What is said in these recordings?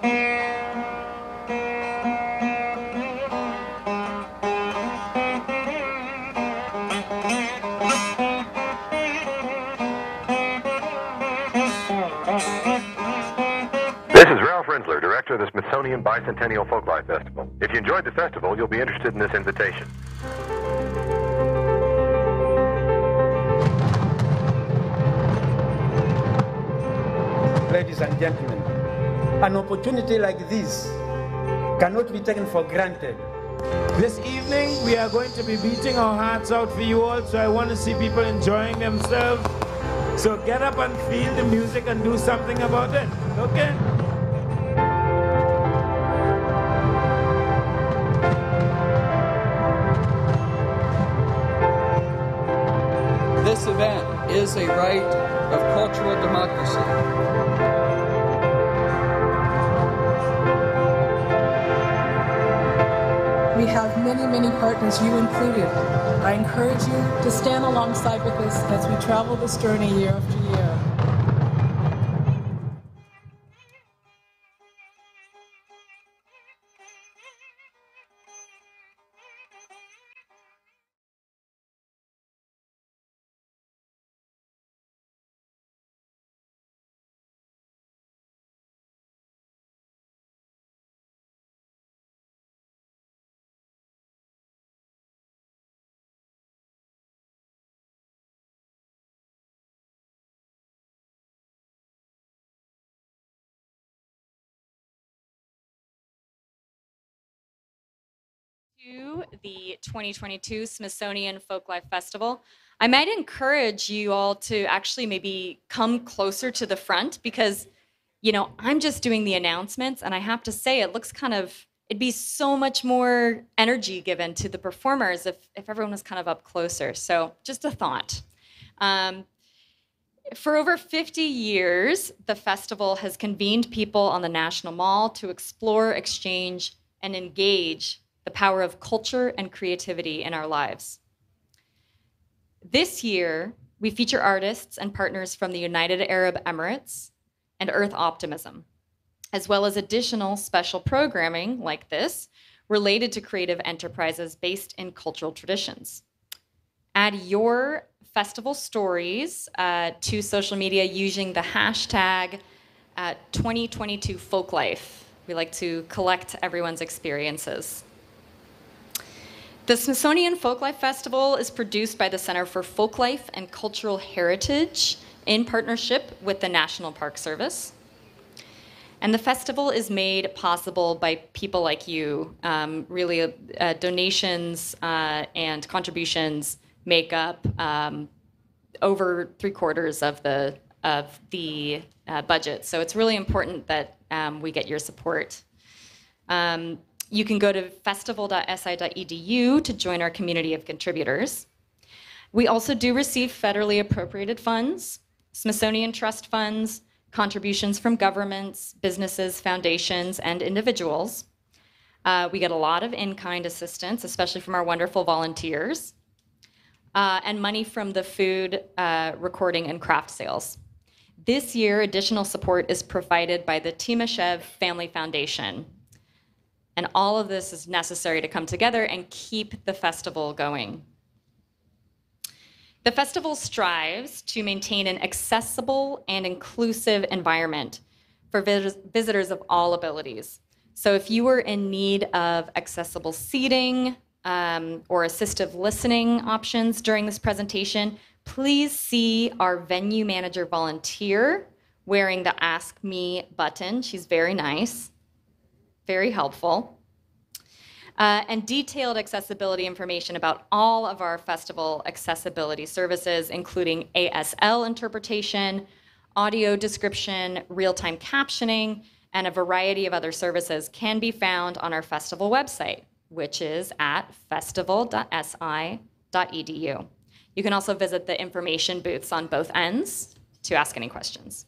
This is Ralph Rindler, director of the Smithsonian Bicentennial Folklife Festival. If you enjoyed the festival, you'll be interested in this invitation. Ladies and gentlemen, an opportunity like this cannot be taken for granted. This evening, we are going to be beating our hearts out for you all, so I want to see people enjoying themselves. So get up and feel the music and do something about it, okay? This event is a rite of cultural democracy. We have many, many partners, you included. I encourage you to stand alongside with us as we travel this journey year after year. To the 2022 Smithsonian Folklife Festival. I might encourage you all to actually maybe come closer to the front because, you know, I'm just doing the announcements and I have to say it looks kind of, it'd be so much more energy given to the performers if everyone was kind of up closer. So just a thought. For over 50 years, the festival has convened people on the National Mall to explore, exchange, and engage the power of culture and creativity in our lives. This year, we feature artists and partners from the United Arab Emirates and Earth Optimism, as well as additional special programming like this related to creative enterprises based in cultural traditions. Add your festival stories to social media using the hashtag 2022 Folklife. We like to collect everyone's experiences. The Smithsonian Folklife Festival is produced by the Center for Folklife and Cultural Heritage in partnership with the National Park Service. And the festival is made possible by people like you. Really, donations and contributions make up over 3/4 of the budget. So it's really important that we get your support. You can go to festival.si.edu to join our community of contributors. We also do receive federally appropriated funds, Smithsonian Trust funds, contributions from governments, businesses, foundations, and individuals. We get a lot of in-kind assistance, especially from our wonderful volunteers, and money from the food, recording, and craft sales. This year, additional support is provided by the Timashev Family Foundation. And all of this is necessary to come together and keep the festival going. The festival strives to maintain an accessible and inclusive environment for visitors of all abilities. So if you are in need of accessible seating or assistive listening options during this presentation, please see our venue manager volunteer wearing the Ask Me button. She's very nice. Very helpful. And detailed accessibility information about all of our festival accessibility services, including ASL interpretation, audio description, real-time captioning, and a variety of other services can be found on our festival website, which is at festival.si.edu. You can also visit the information booths on both ends to ask any questions.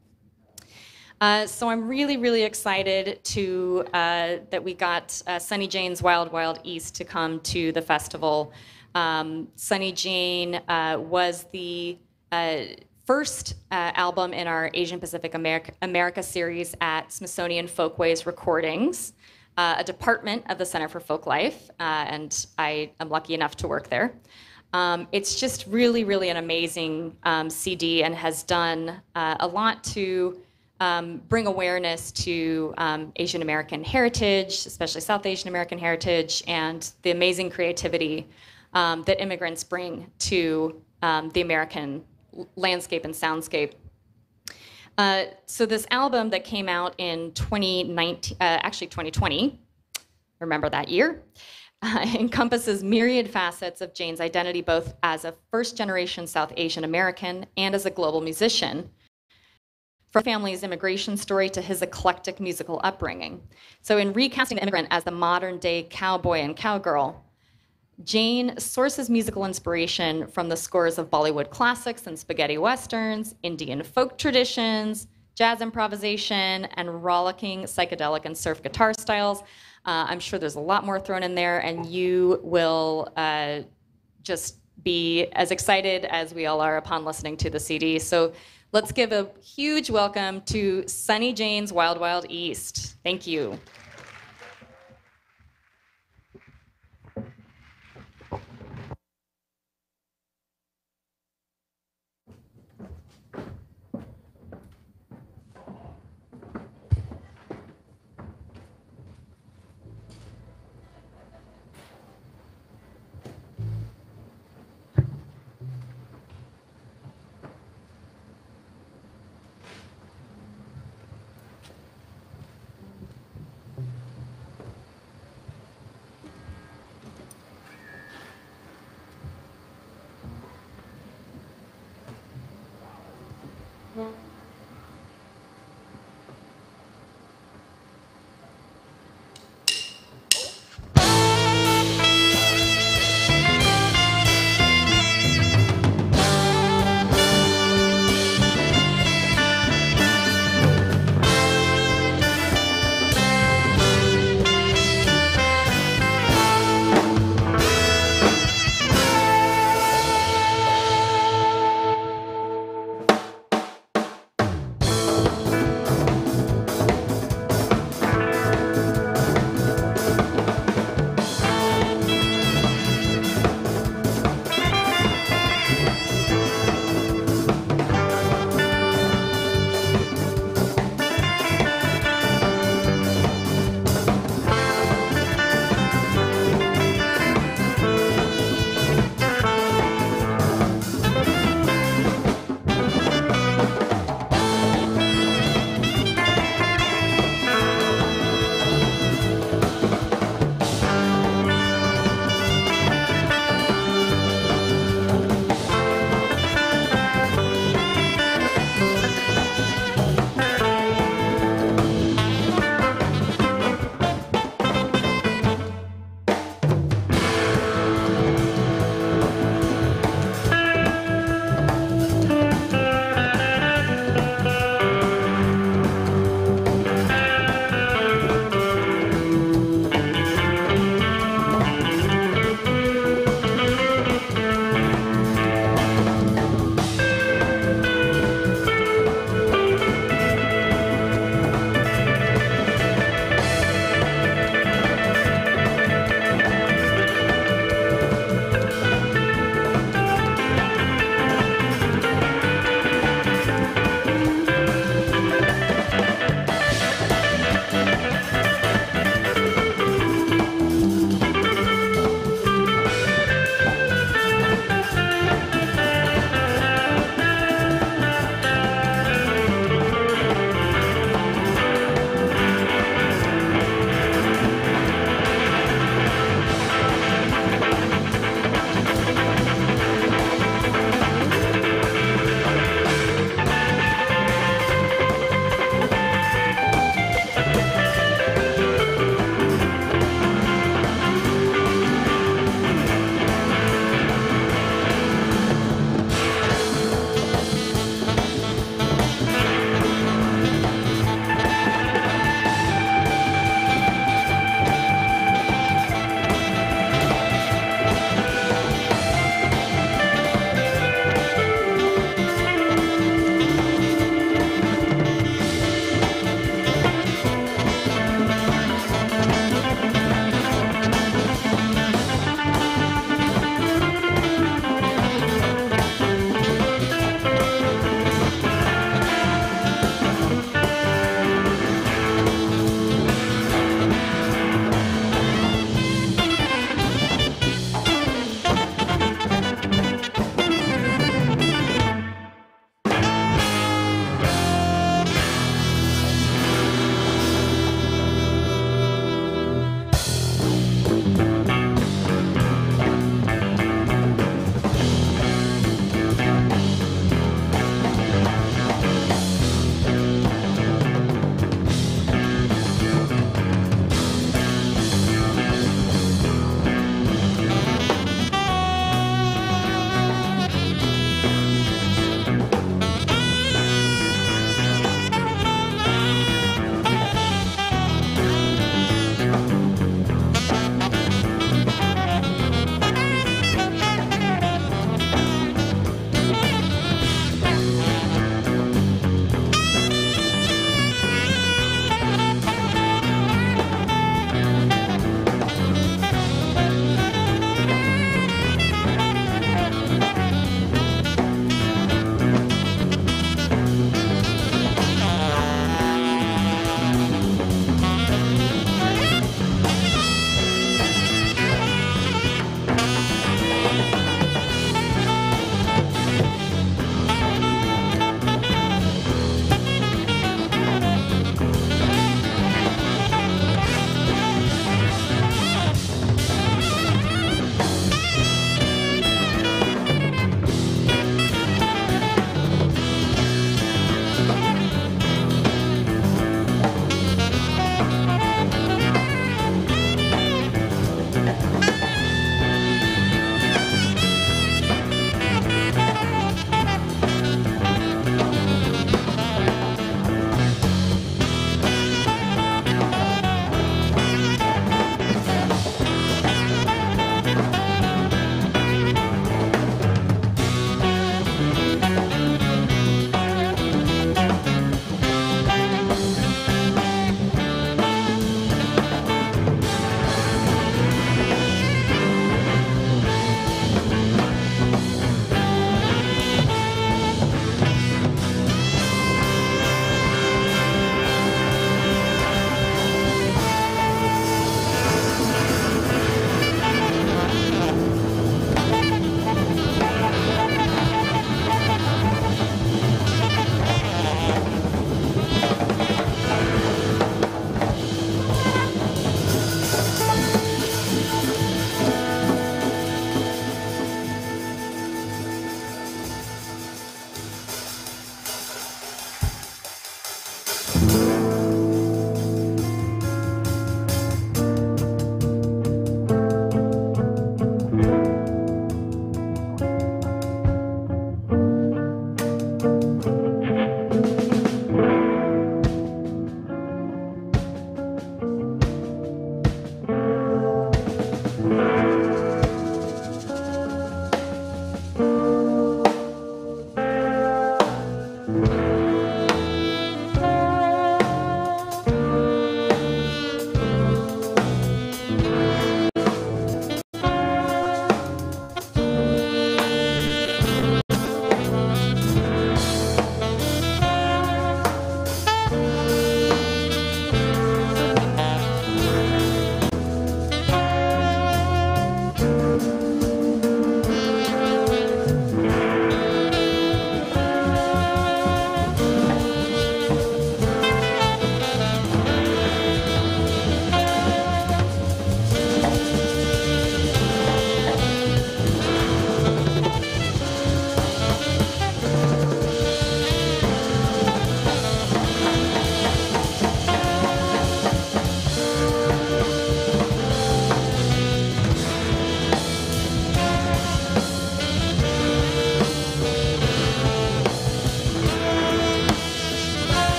So I'm really, really excited to that we got Sunny Jane's Wild Wild East to come to the festival. Sunny Jane was the first album in our Asian Pacific America series at Smithsonian Folkways Recordings, a department of the Center for Folklife, and I am lucky enough to work there. It's just really, really an amazing CD and has done a lot to bring awareness to Asian American heritage, especially South Asian American heritage, and the amazing creativity that immigrants bring to the American landscape and soundscape. So this album that came out in 2020, remember that year, encompasses myriad facets of Jain's identity, both as a first-generation South Asian American and as a global musician, from family's immigration story to his eclectic musical upbringing. So in recasting the immigrant as the modern-day cowboy and cowgirl, Jain sources musical inspiration from the scores of Bollywood classics and spaghetti westerns, Indian folk traditions, jazz improvisation, and rollicking psychedelic and surf guitar styles. I'm sure there's a lot more thrown in there, and you will just be as excited as we all are upon listening to the CD. So let's give a huge welcome to Sunny Jain's Wild Wild East. Thank you.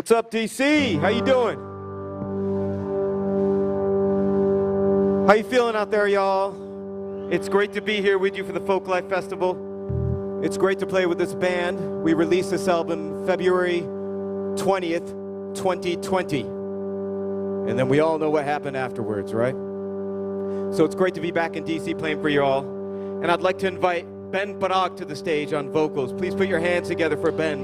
What's up, DC? How you doing? How you feeling out there, y'all? It's great to be here with you for the Folklife Festival. It's great to play with this band. We released this album February 20th, 2020. And then we all know what happened afterwards, right? So it's great to be back in DC playing for you all. And I'd like to invite Ben Parra to the stage on vocals. Please put your hands together for Ben.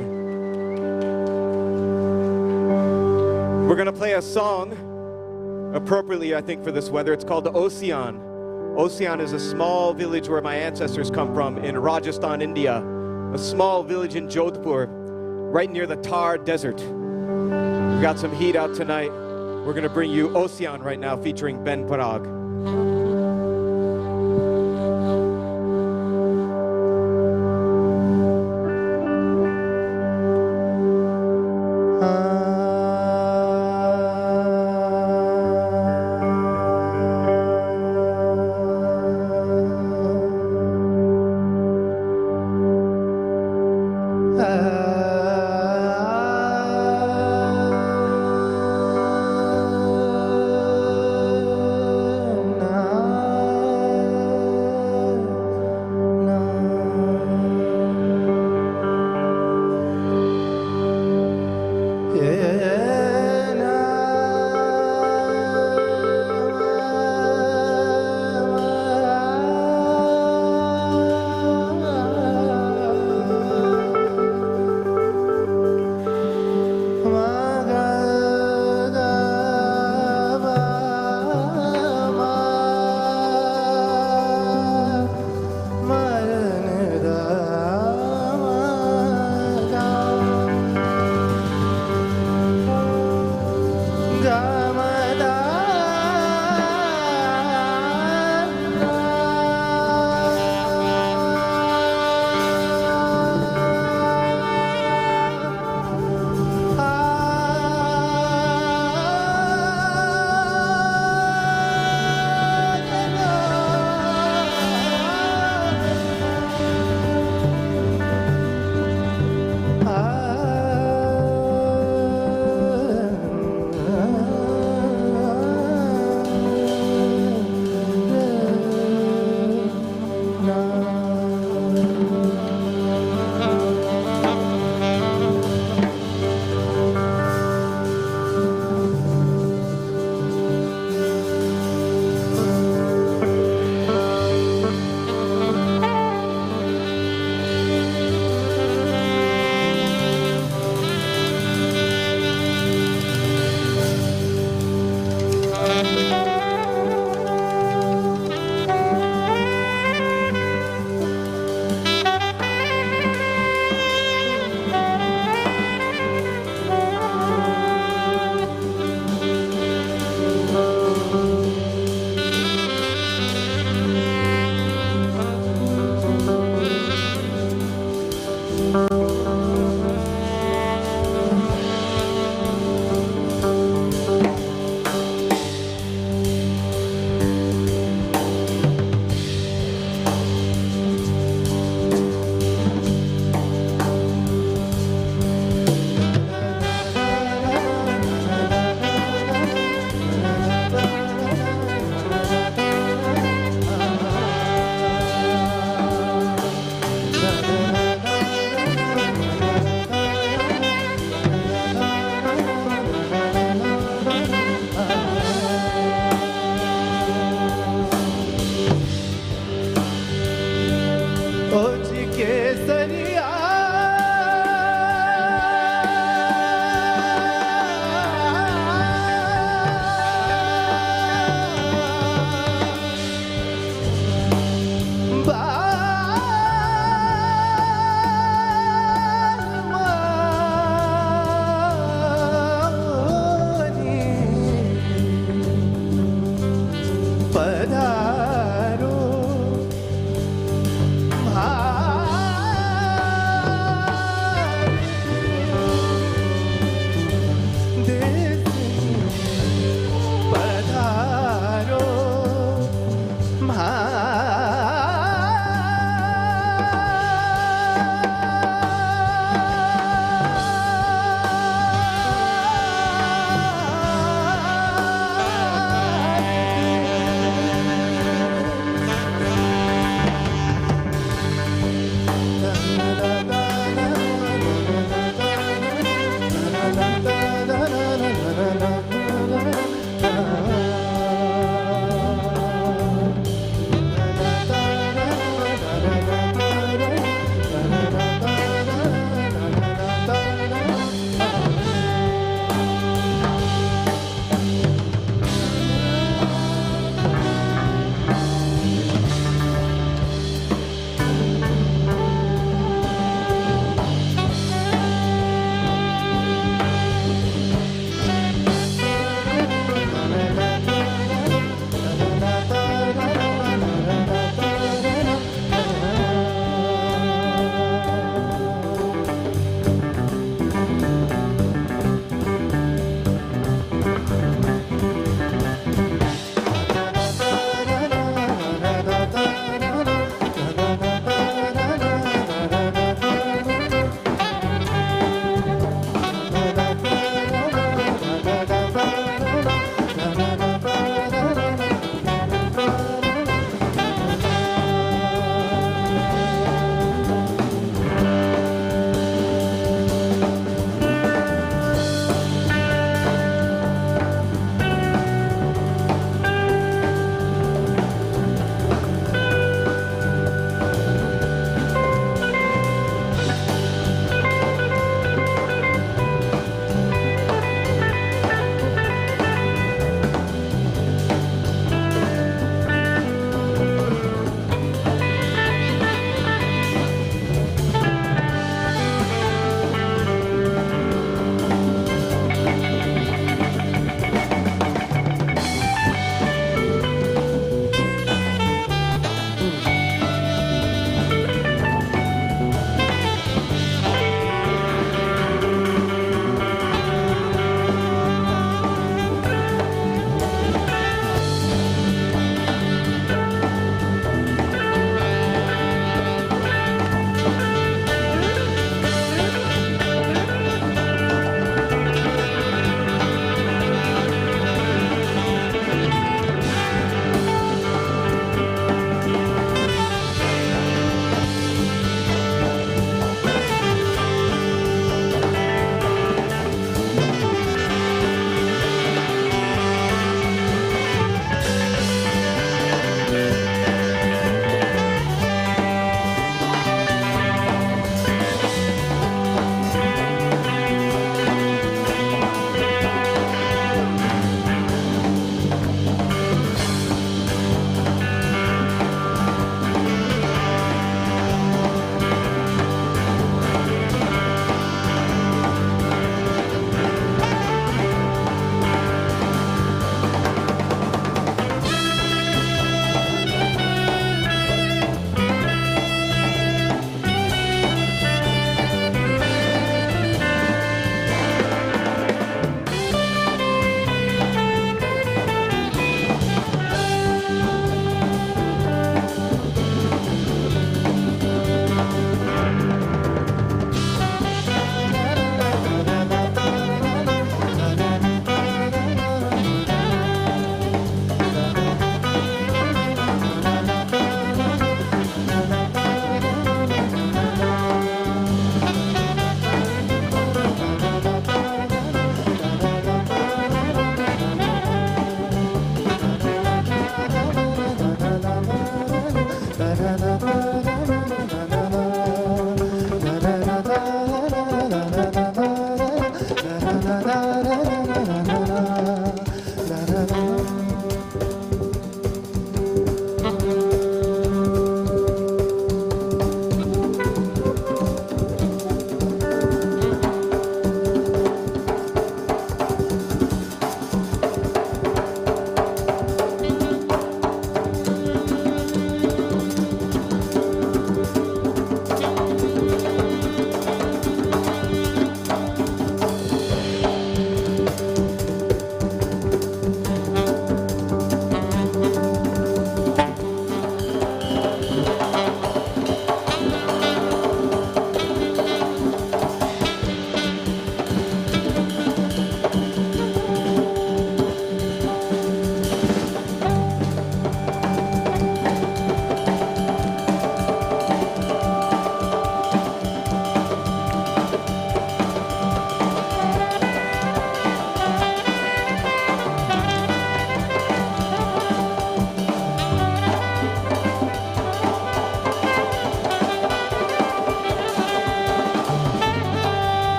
We're gonna play a song, appropriately I think for this weather. It's called the Ocean. Ocean is a small village where my ancestors come from in Rajasthan, India. A small village in Jodhpur, right near the Thar Desert. We've got some heat out tonight. We're gonna bring you Ocean right now featuring Ben Parra.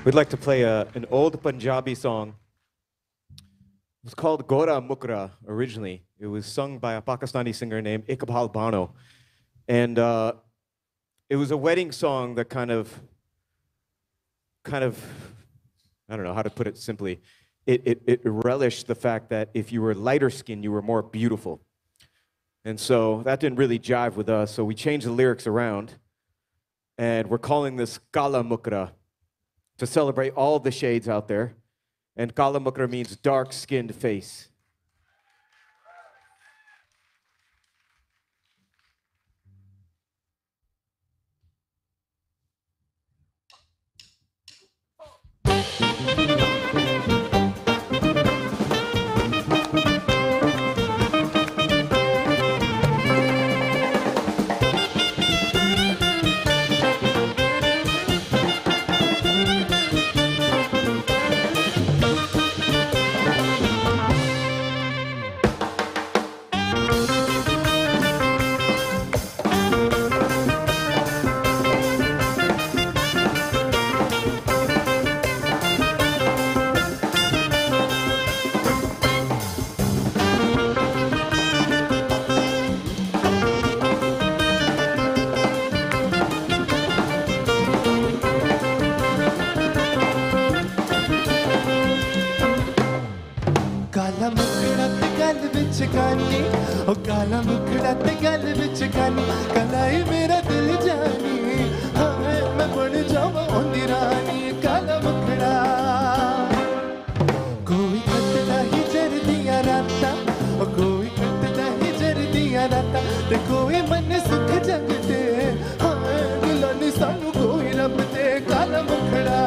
We'd like to play an old Punjabi song. It was called Gora Mukra originally. It was sung by a Pakistani singer named Iqbal Bano. And it was a wedding song that kind of, I don't know how to put it simply. It relished the fact that if you were lighter skinned, you were more beautiful. And so that didn't really jive with us, so we changed the lyrics around. And we're calling this Kala Mukra to celebrate all the shades out there. And Kala Mukra means dark-skinned face. काला मुखड़ा ते गल विच कानी कलाई मेरा दिल जानी हाय मैं बन जावां ओंदी रानी काला मुखड़ा कोई कटदा ही जर दिया राता कोई कटदा ही जर दिया राता ते कोई मन सुख जगते हाय दिलानी सानू कोई रब दे काला मुखड़ा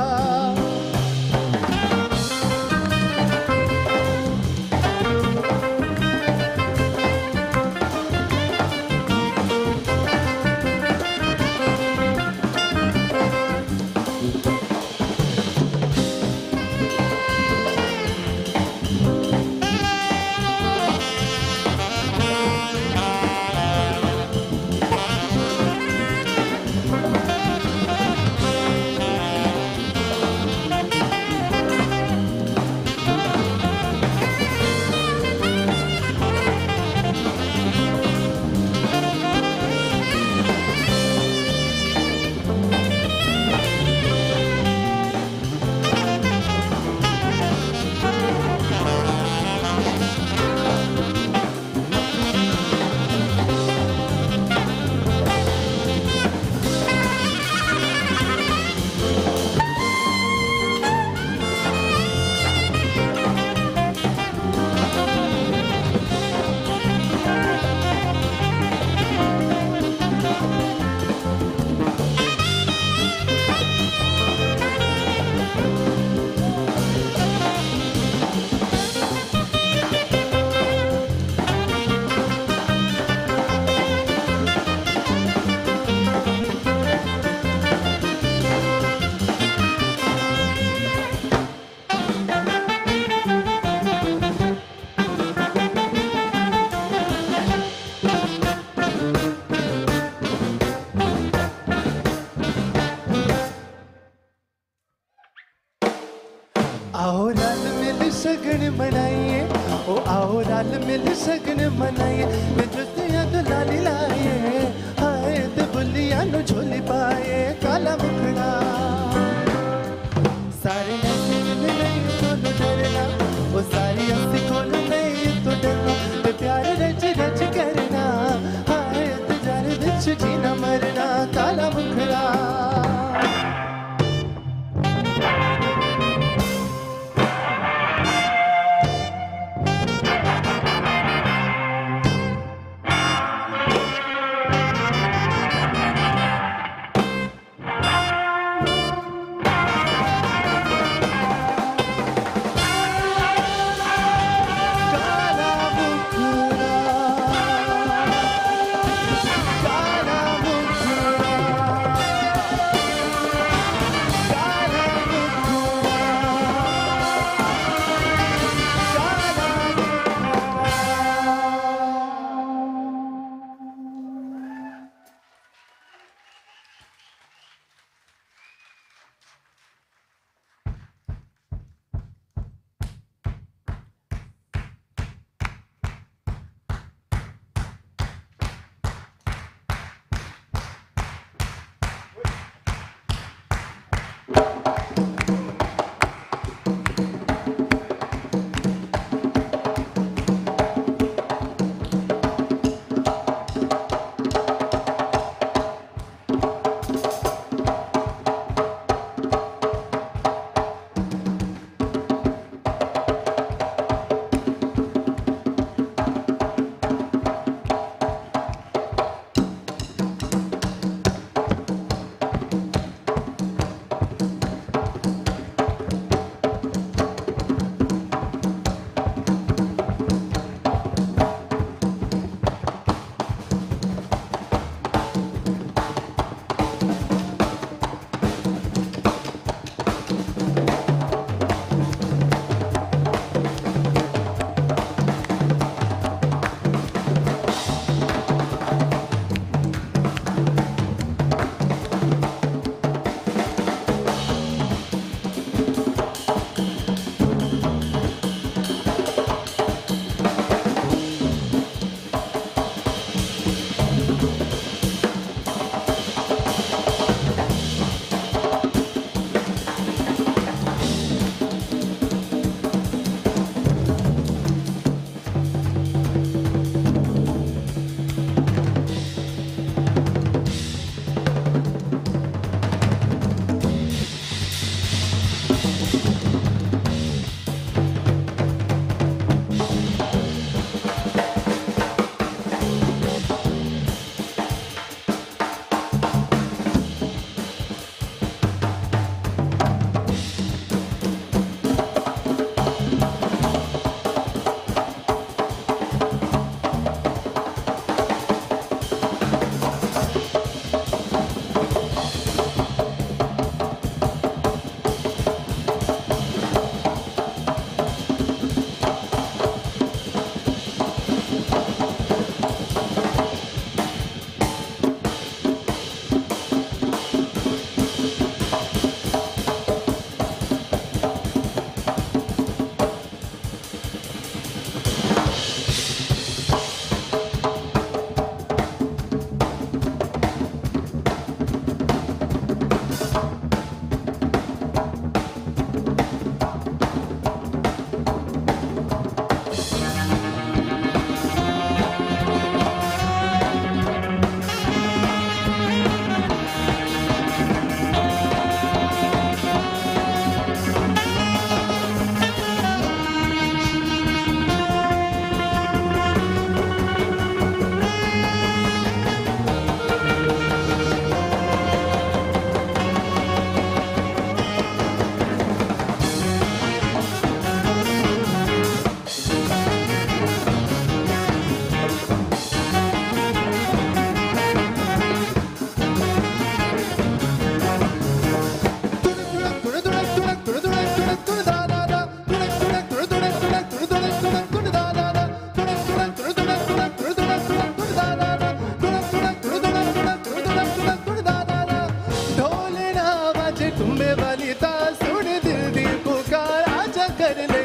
सगन मनाइए ओ आओ राल मिल सगन मनाइए मैं जुतियां तो लाली लाए हाय ते बुलिया नु झोली पाए काला मुखड़ा सारे ऐसे नहीं तो डरना ओ सारी ऐसी खोल नहीं तो डरना ते प्यार रच रच करना हाय ते जान विच जीना मरना काला मुखड़ा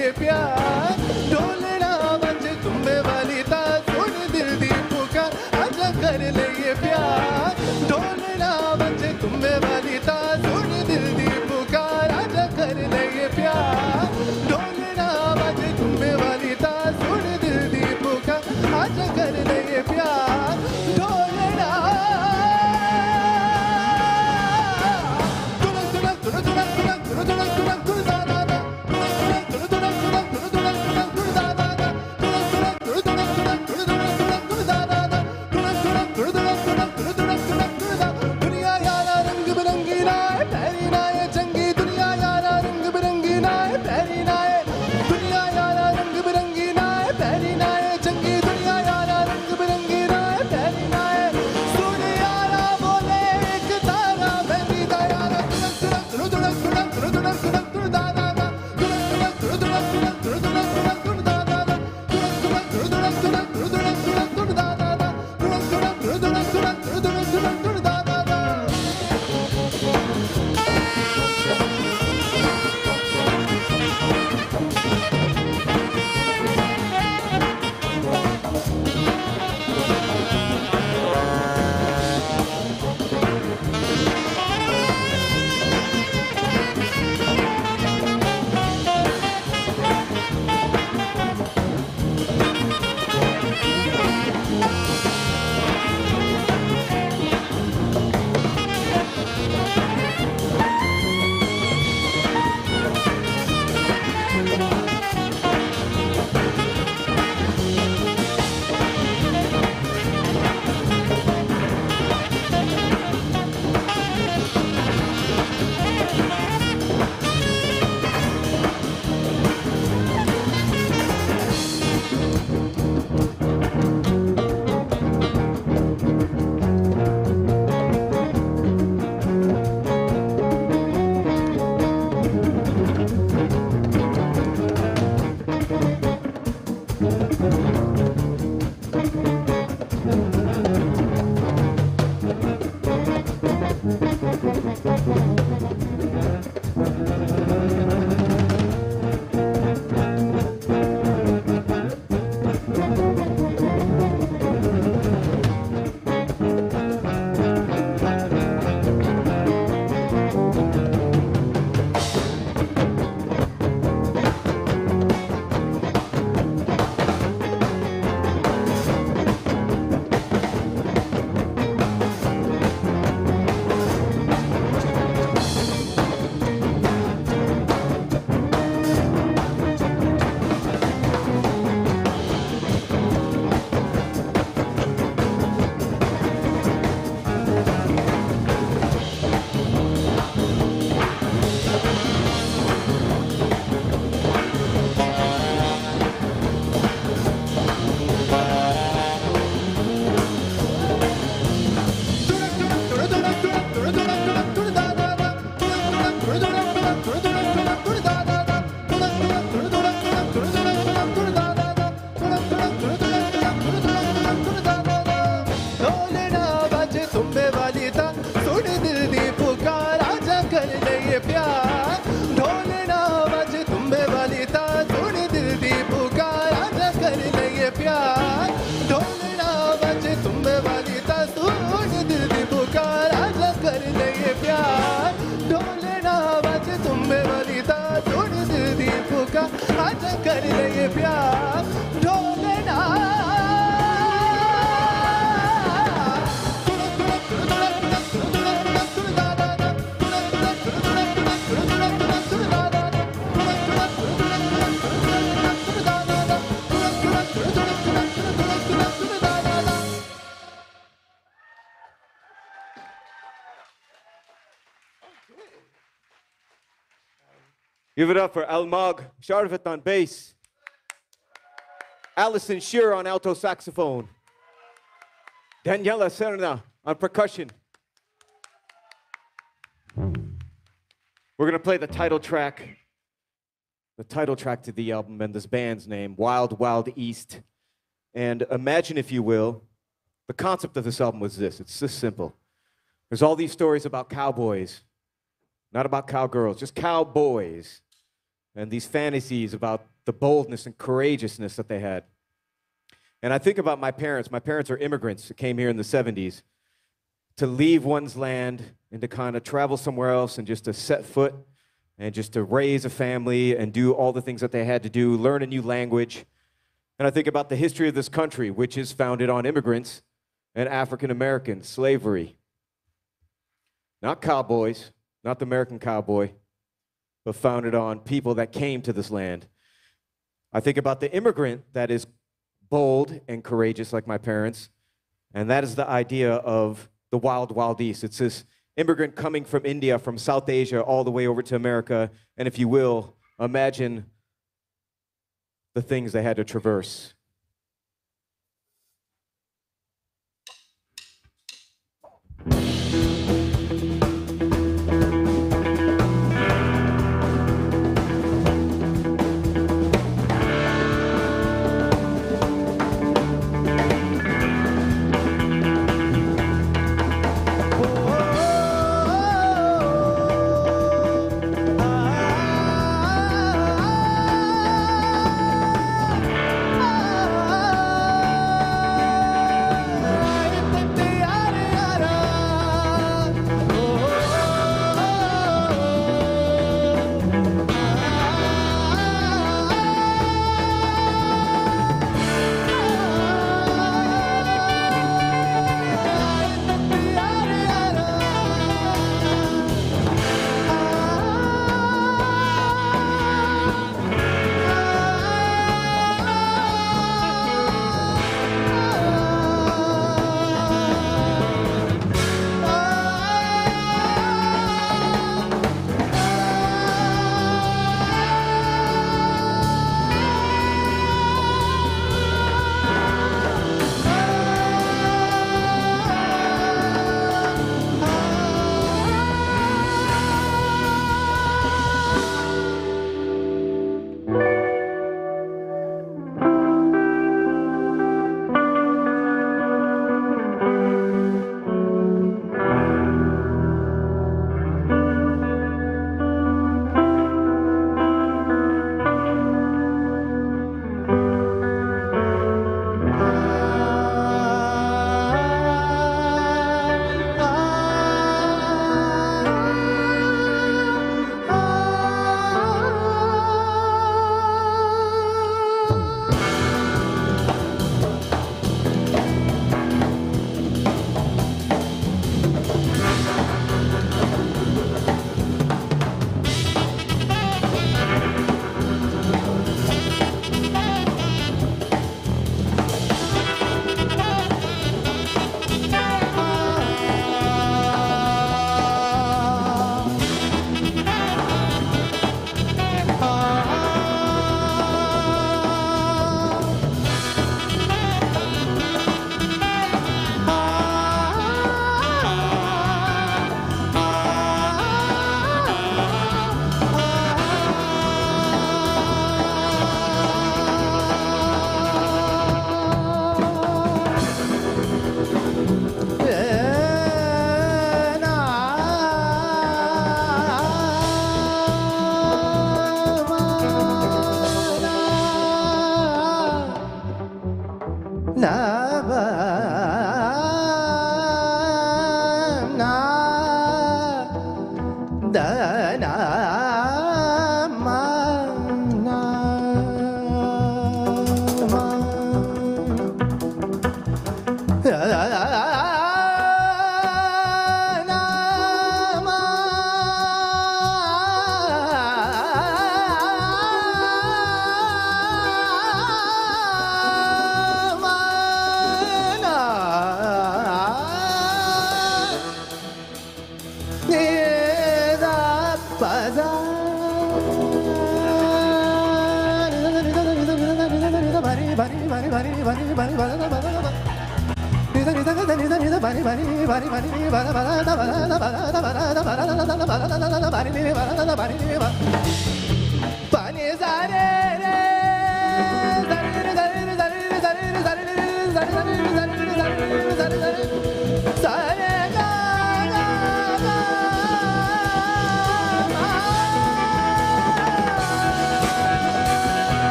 ये प्यार ढोलना बजे तुम्हें वाली ता सुन दिल दी पुकार आजा कर ले ये प्यार ढोलना बजे तुम्हें वाली ता सुन दिल दी पुकार आजा कर ले ये प्यार ढोलना बजे तुम्हें वाली ता सुन दिल दी पुकार आजा कर ले ये प्यार ढोलना दुनिया यारा रंग बिरंगी ना है पैरी ना है चंगी दुनिया यारा रंग बिरंगी ना है पैरी ना है दुनिया यारा रंग बिरंगी ना है पैरी ना है चंगी दुनिया यारा रंग बिरंगी ना है पैरी ना है सूर्य यारा बोले एक तारा बहनी दा यारा तुरक तुरक तुरक तुरक तुरक तुरक तुरक दा दा दा तुरक तुरक तुरक तुरक तुरक तुरक तुरक तुरक दा दा दा तुरक तुरक तुरक तुरक तुरक तुरक तुरक तुरक दा दा दा तुरक तुरक तुरक तुरक तुरक तुरक तुरक तुरक दा दा दा कर ले ये प्यार ढोलना Give it up for Almag Sharvat on bass, Alison Shearer on alto saxophone, Daniela Serna on percussion. We're going to play the title track to the album and this band's name, Wild Wild East. And imagine, if you will, the concept of this album was this. It's this simple. There's all these stories about cowboys, not about cowgirls, just cowboys. And these fantasies about the boldness and courageousness that they had. And I think about my parents. My parents are immigrants who came here in the 70s. To leave one's land and to kind of travel somewhere else and just to set foot and just to raise a family and do all the things that they had to do, learn a new language. And I think about the history of this country, which is founded on immigrants and African Americans, slavery. Not cowboys, not the American cowboy, but founded on people that came to this land. I think about the immigrant that is bold and courageous like my parents, and that is the idea of the wild, wild East. It's this immigrant coming from India, from South Asia, all the way over to America, and if you will, imagine the things they had to traverse.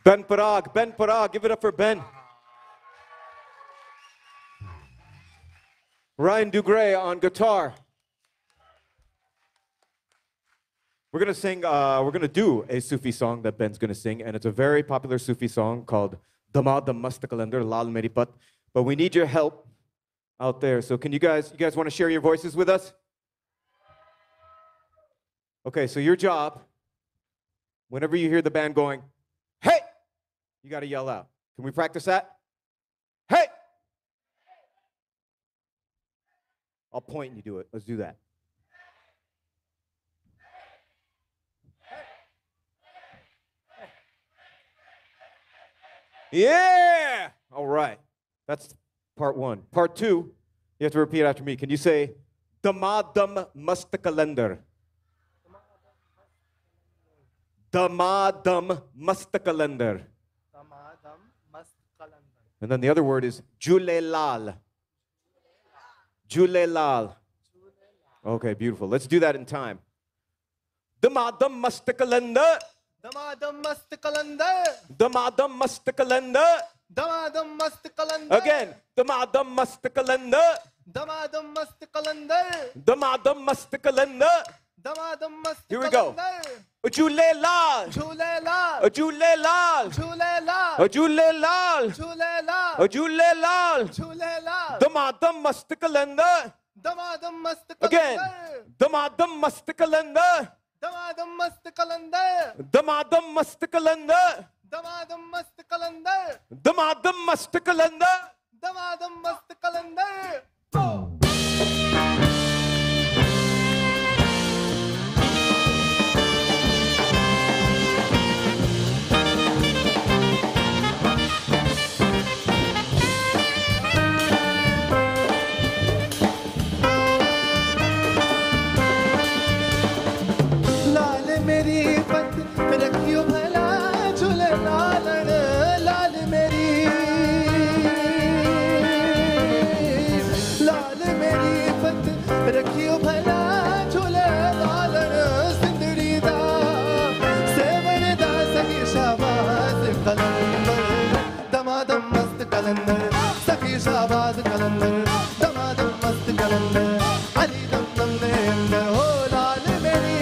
Ben Parag, give it up for Ben. Ryan Dugray on guitar. We're gonna do a Sufi song that Ben's gonna sing, and it's a very popular Sufi song called Damad Mast Kalendar Lal Meri Pat. But we need your help out there. So can you guys want to share your voices with us? Okay, so your job, whenever you hear the band going, hey, you gotta yell out. Can we practice that? Hey! I'll point and you do it. Let's do that. Yeah! All right. That's part one. Part two, you have to repeat after me. Can you say, Damadam Mast Kalendar? Damadam Mast Kalendar. And then the other word is Julelal. Julelal. Okay, beautiful. Let's do that in time. Damadam Mast Kalendar. Damadam Mast Kalendar. Damadam Mast Kalendar. Damadam Mast Kalendar. Again. Damadam Mast Kalendar. Damadam Mast Kalendar. Damadam Mast Kalendar. Damadam Mast Kalendar. Here we go. Julelal. Julelal. Julelal. Julelal. Julelal. Julelal. Julelal. Julelal. Damadam Mast Kalendar. Damadam Mast Kalendar. Again. Damadam Mast Kalendar. Damadam Mast Kalendar. Damadam Mast Kalendar. Damadam Mast Kalendar. Damadam Mast Kalendar. Damadam Mast Kalendar. रखियो भला झूले लाल लाल मेरी पत रखियो भला झूले लाल सिंदड़ी दा सेवन दा सखी शाबाज कलंदर दमादम मस्त कलंदर सखी शाबाज कलंदर दमादम मस्त कलंदर अली दम दम ने अंदर हो लाल मेरी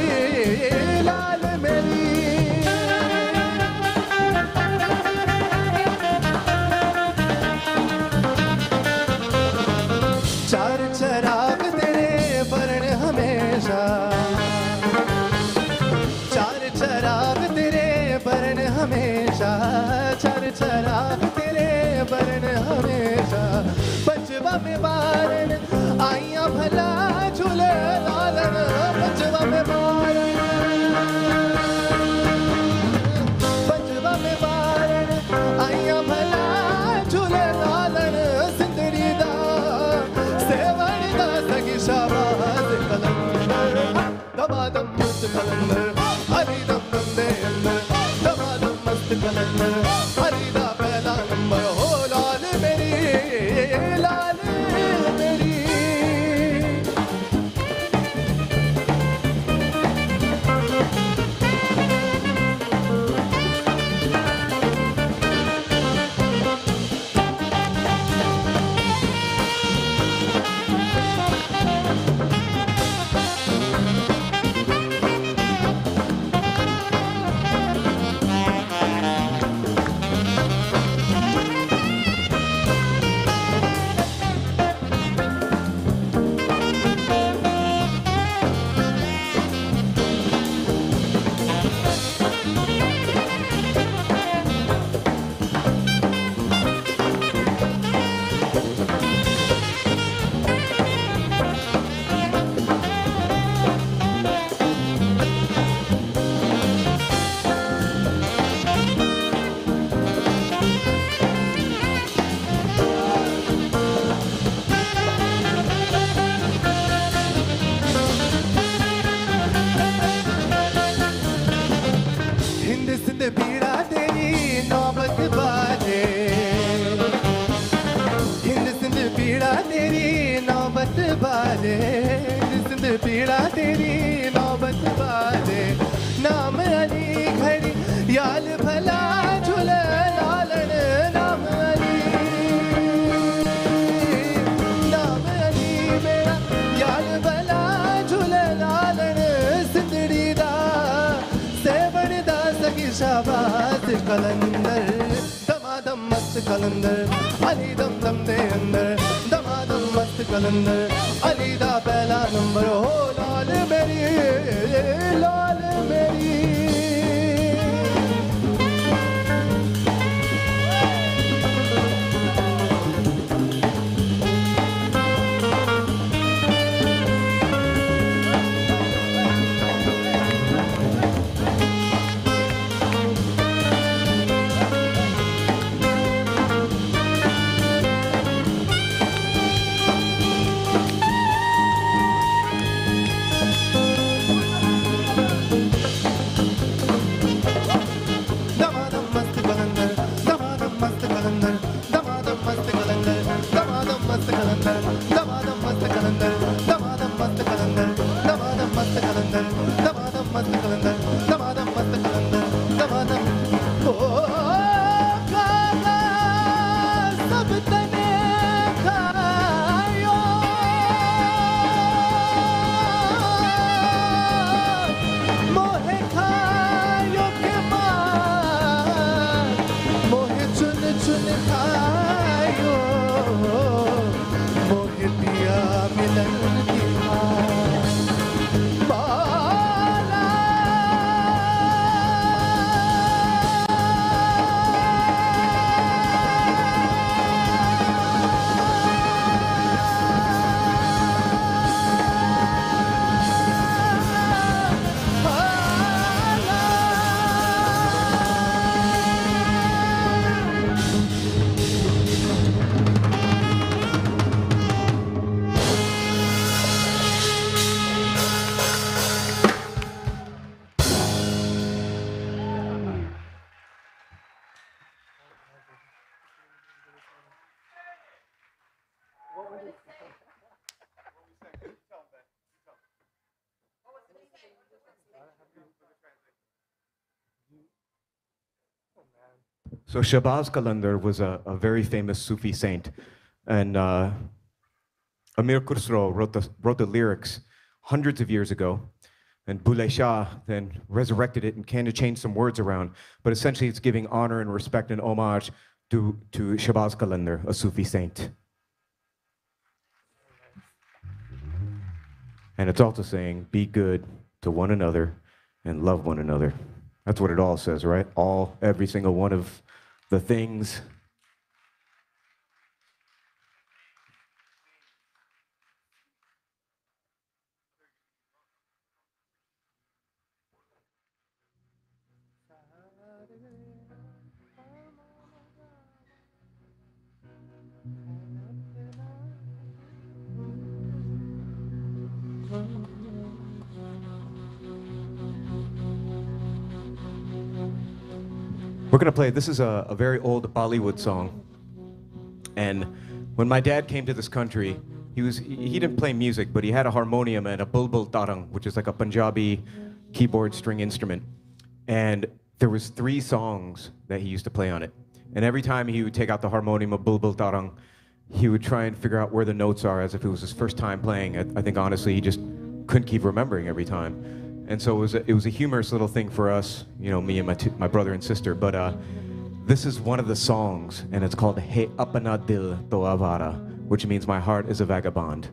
चार चराग तेरे बरन हमेशा चार चराग तेरे बरन हमेशा चार चराग तेरे बरन हमेशा पंचवा में बारन आइया भला झूले लालन पंचवा में बारन पंचवा में बारन आइया भला झूले लालन सिंदड़ी दा सेवन दा सगी शाबाज कलंदर दमादम मस्त कलंदर हरी दम दम दे अंदर दमादम मस्त कलंदर हरी दा पहला नंबर हो लाल मेरी लाल मेरी बाजे जिंद पीड़ा तेरी नौबत बाजे नाम अली घड़ी याल भला झूले कलंदर दमादम मस्त कलंदर अली दम दम दे अंदर दमादम मस्त कलंदर अली दा पहला नंबर हो लाल मेरी लाल मेरी So Shahbaz Qalandar was a very famous Sufi saint, and Amir Khusro wrote the lyrics hundreds of years ago, and Bulleh Shah then resurrected it and kind of changed some words around, but essentially it's giving honor and respect and homage to Shahbaz Qalandar, a Sufi saint. And it's also saying, be good to one another and love one another. That's what it all says, right? Every single one of the things. We're gonna play, this is a very old Bollywood song. And when my dad came to this country, he didn't play music, but he had a harmonium and a bulbul tarang, which is like a Punjabi keyboard string instrument. And there was 3 songs that he used to play on it. And every time he would take out the harmonium of bulbul tarang, he would try and figure out where the notes are as if it was his first time playing. I think honestly, he just couldn't keep remembering every time. And so it was a humorous little thing for us, you know, me and my brother and sister. But this is one of the songs, and it's called Hey Apna Dil To Avara, which means my heart is a vagabond.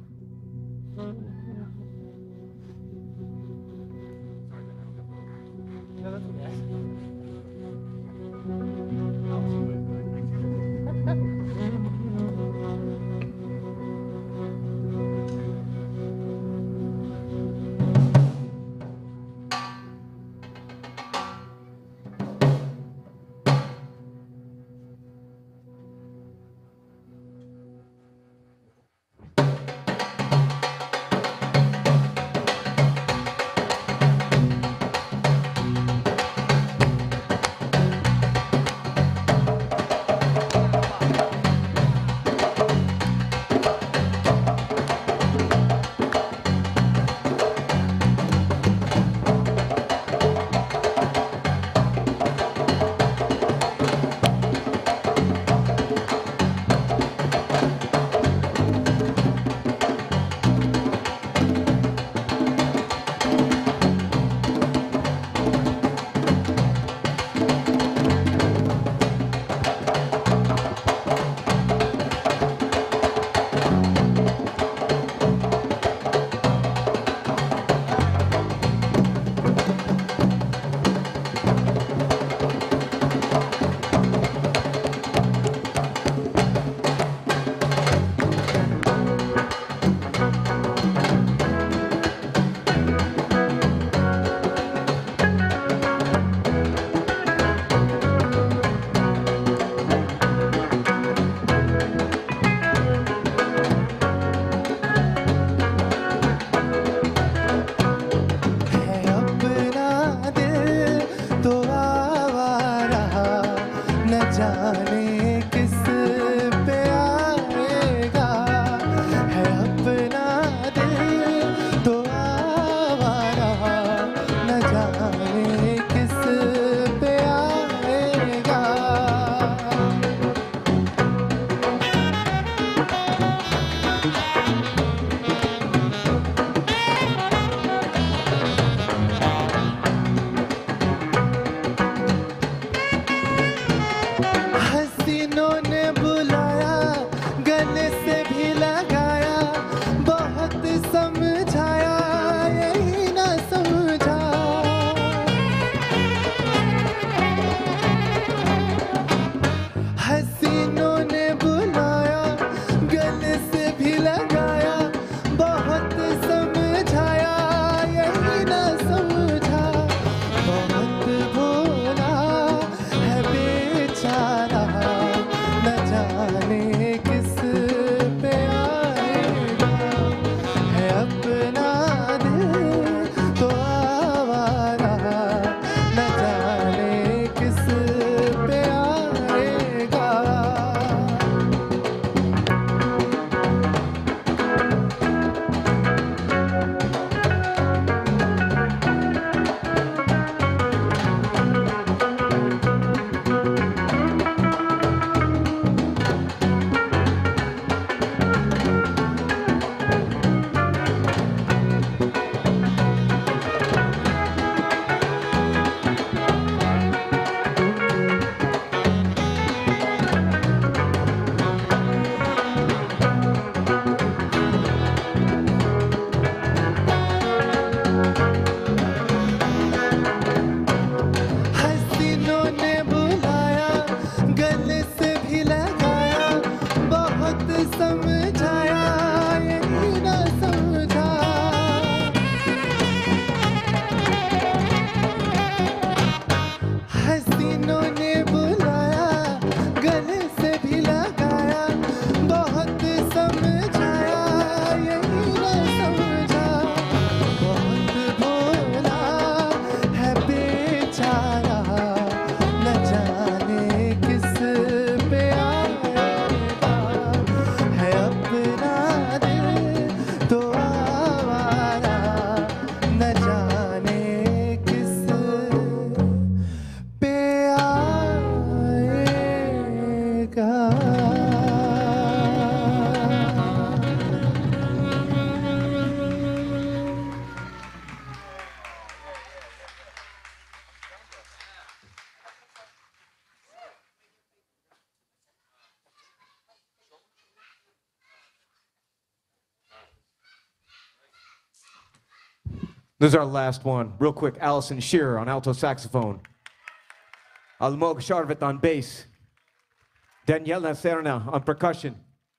This is our last one. Real quick, Alison Shearer on alto saxophone. Almog Sharvet on bass. Daniela Serna on percussion.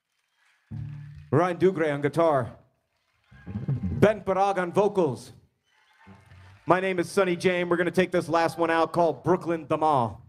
Ryan Dugre on guitar. Ben Parag on vocals. My name is Sonny Jain. We're going to take this last one out called Brooklyn the Mall.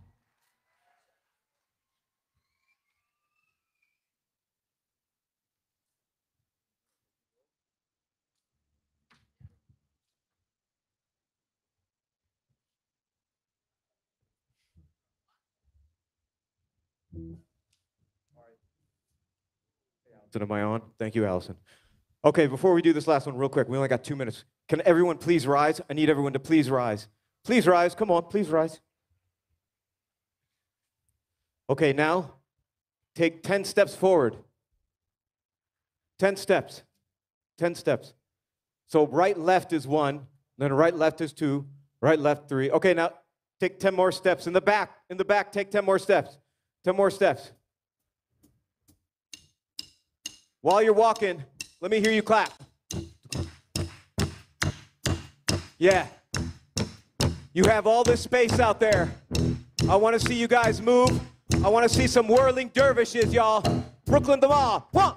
Am I on? Thank you, Allison. Okay, before we do this last one real quick, we only got 2 minutes. Can everyone please rise? I need everyone to please rise. Please rise, come on, please rise. Okay, now, take 10 steps forward. 10 steps, 10 steps. So right, left is 1, then right, left is 2, right, left 3. Okay, now, take 10 more steps. In the back, take 10 more steps. 10 more steps. While you're walking, let me hear you clap. Yeah. You have all this space out there. I want to see you guys move. I want to see some whirling dervishes, y'all. Brooklyn the Mall. 1.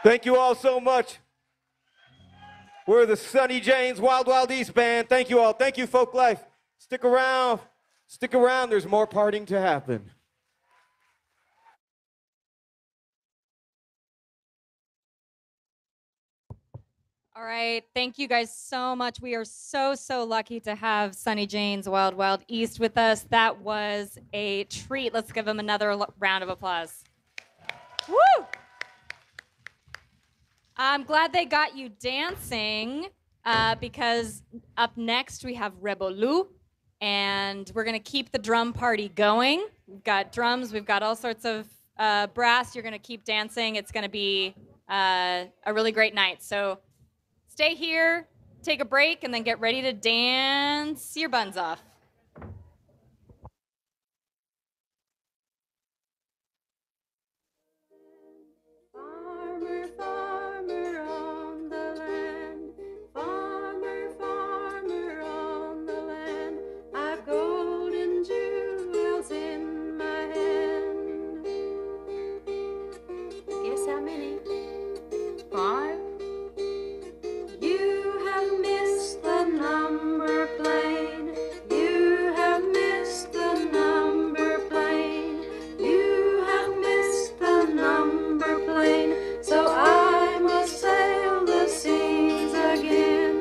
Thank you all so much. We're the Sunny Jane's Wild Wild East Band. Thank you all. Thank you, Folklife. Stick around. Stick around. There's more partying to happen. All right, thank you guys so much. We are so lucky to have Sunny Jane's Wild Wild East with us. That was a treat. Let's give them another round of applause. Woo! I'm glad they got you dancing because up next we have REBOLU, and we're gonna keep the drum party going. We've got drums, we've got all sorts of brass. You're gonna keep dancing. It's gonna be a really great night. So stay here, take a break, and then get ready to dance your buns off. Farmer, farmer on the land, farmer, farmer on the land, I've golden jewels in my hand. Guess how many? 5? You have missed the number plane. You have missed the number plane. You have missed the number plane. So I must sail the seas again.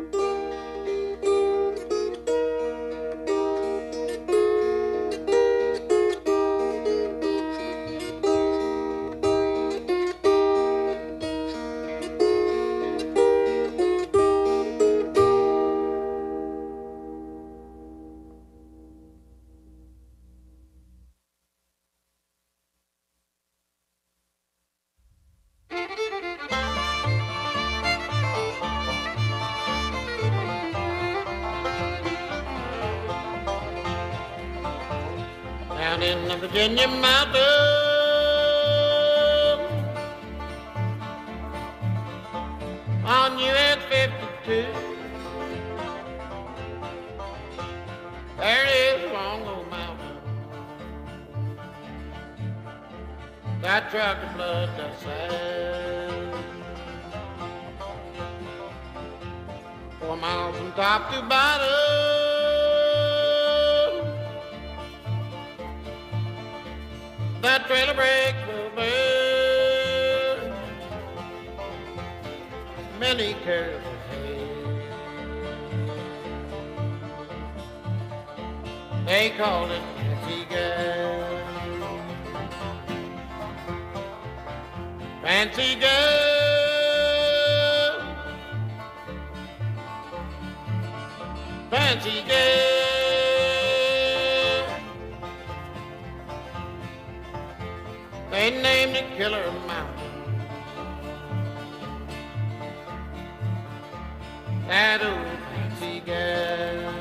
Down in the Virginia mountains, on US 52, there is a long old mountain that trucker blood does sand. 4 miles from top to bottom, that trailer brake will burn. Many curves ahead, they call it fancy girl. Fancy girl, fancy girl. They named it Killer Mountain. That old fancy girl.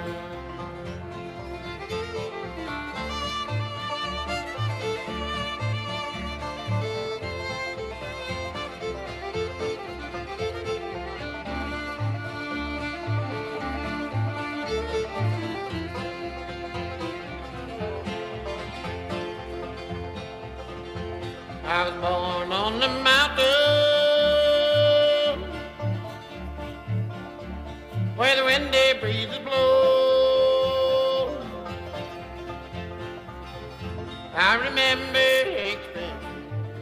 I was born on the mountain where the windy breezes blow. I remember experience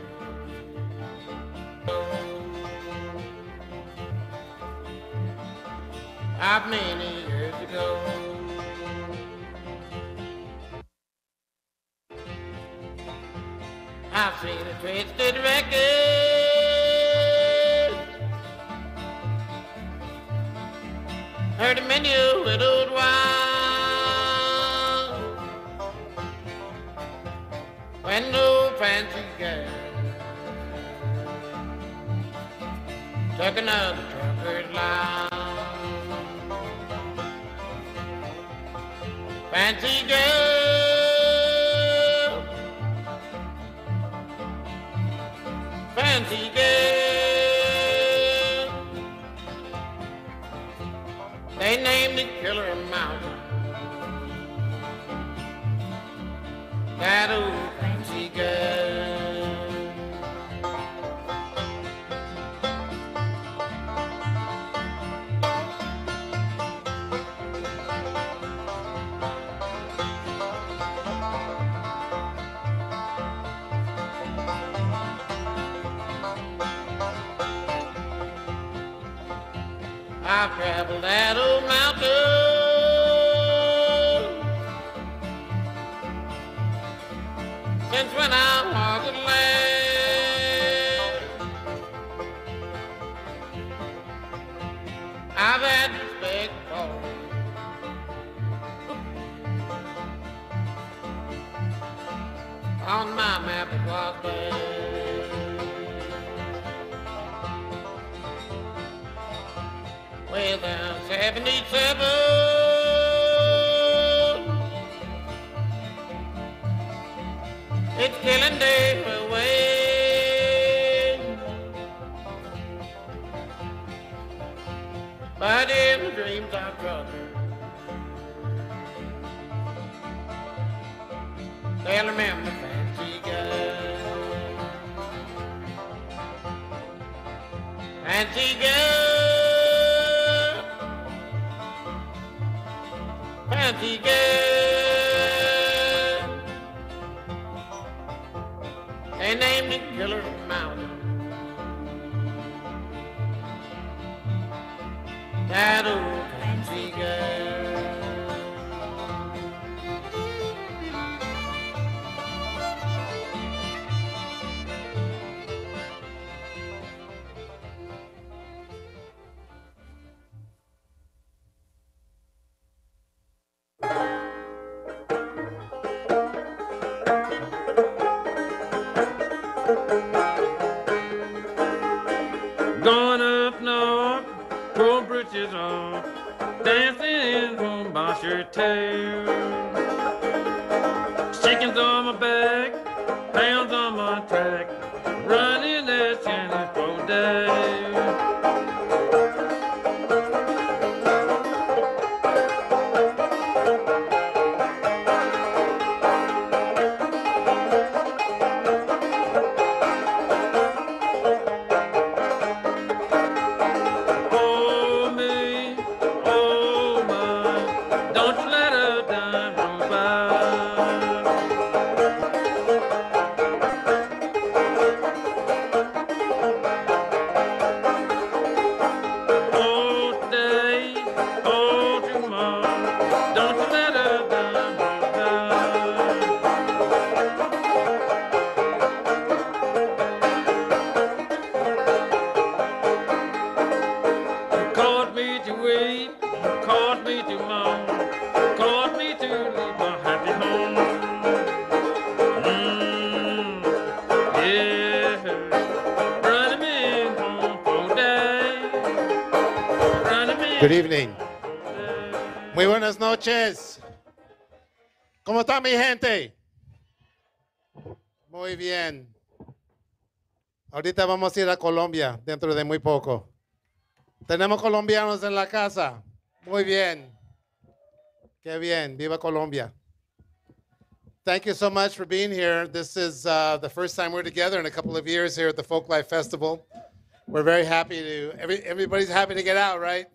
of many years ago. I've seen a twisted record, heard many a widowed wife, when no fancy girl took another trucker's life. Fancy girl, fancy girl, they named it Killer Mountain. That old fancy girl. I've traveled that old mountain since when I was a lad. I've had respect for on my map it was bad. Well, down 77, it's killing day away. But in the dreams I've troubled, they'll remember fancy girl. Fancy girl. Fancy girl. They named it Killer Mountain. That old fancy girl. Going up north, pull britches off, dancing from Bosher tail. Chickens on my back, pounds on my track, running that channel for days. Good evening. Muy buenas noches. ¿Cómo está mi gente? Muy bien. Ahorita vamos a ir a Colombia dentro de muy poco. Tenemos colombianos en la casa. Muy bien. Qué bien. Viva Colombia. Thank you so much for being here. This is the first time we're together in a couple of years here at the Folklife Festival. We're very happy to, everybody's happy to get out, right?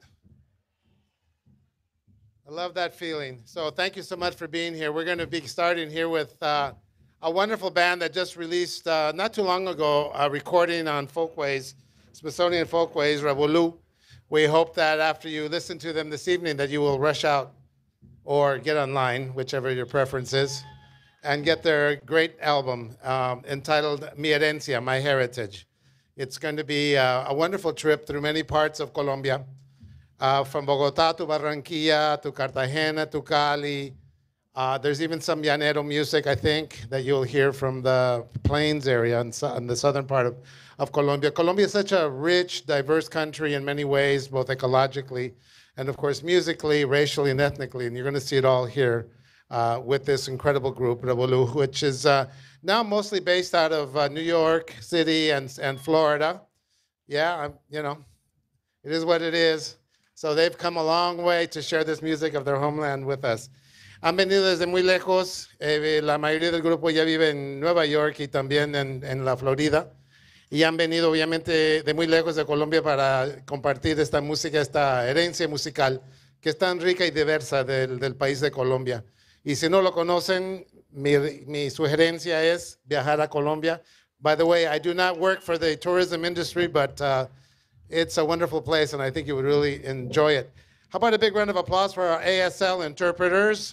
I love that feeling. So thank you so much for being here. We're going to be starting here with a wonderful band that just released not too long ago a recording on Folkways, Smithsonian Folkways, REBOLU. We hope that after you listen to them this evening that you will rush out or get online, whichever your preference is, and get their great album entitled Herencia, My Heritage. It's going to be a wonderful trip through many parts of Colombia. From Bogotá to Barranquilla to Cartagena to Cali. There's even some llanero music, I think, that you'll hear from the plains area in the southern part of Colombia. Colombia is such a rich, diverse country in many ways, both ecologically and, of course, musically, racially, and ethnically. And you're going to see it all here with this incredible group, REBOLU, which is now mostly based out of New York City and Florida. Yeah, you know, it is what it is. So they've come a long way to share this music of their homeland with us. Han venido desde muy lejos. La mayoría del grupo ya vive en Nueva York y también en la Florida. Y han venido obviamente de muy lejos de Colombia para compartir esta música, esta herencia musical que es tan rica y diversa del país de Colombia. Y si no lo conocen, mi sugerencia es viajar a Colombia. By the way, I do not work for the tourism industry, but It's a wonderful place, and I think you would really enjoy it. How about a big round of applause for our ASL interpreters?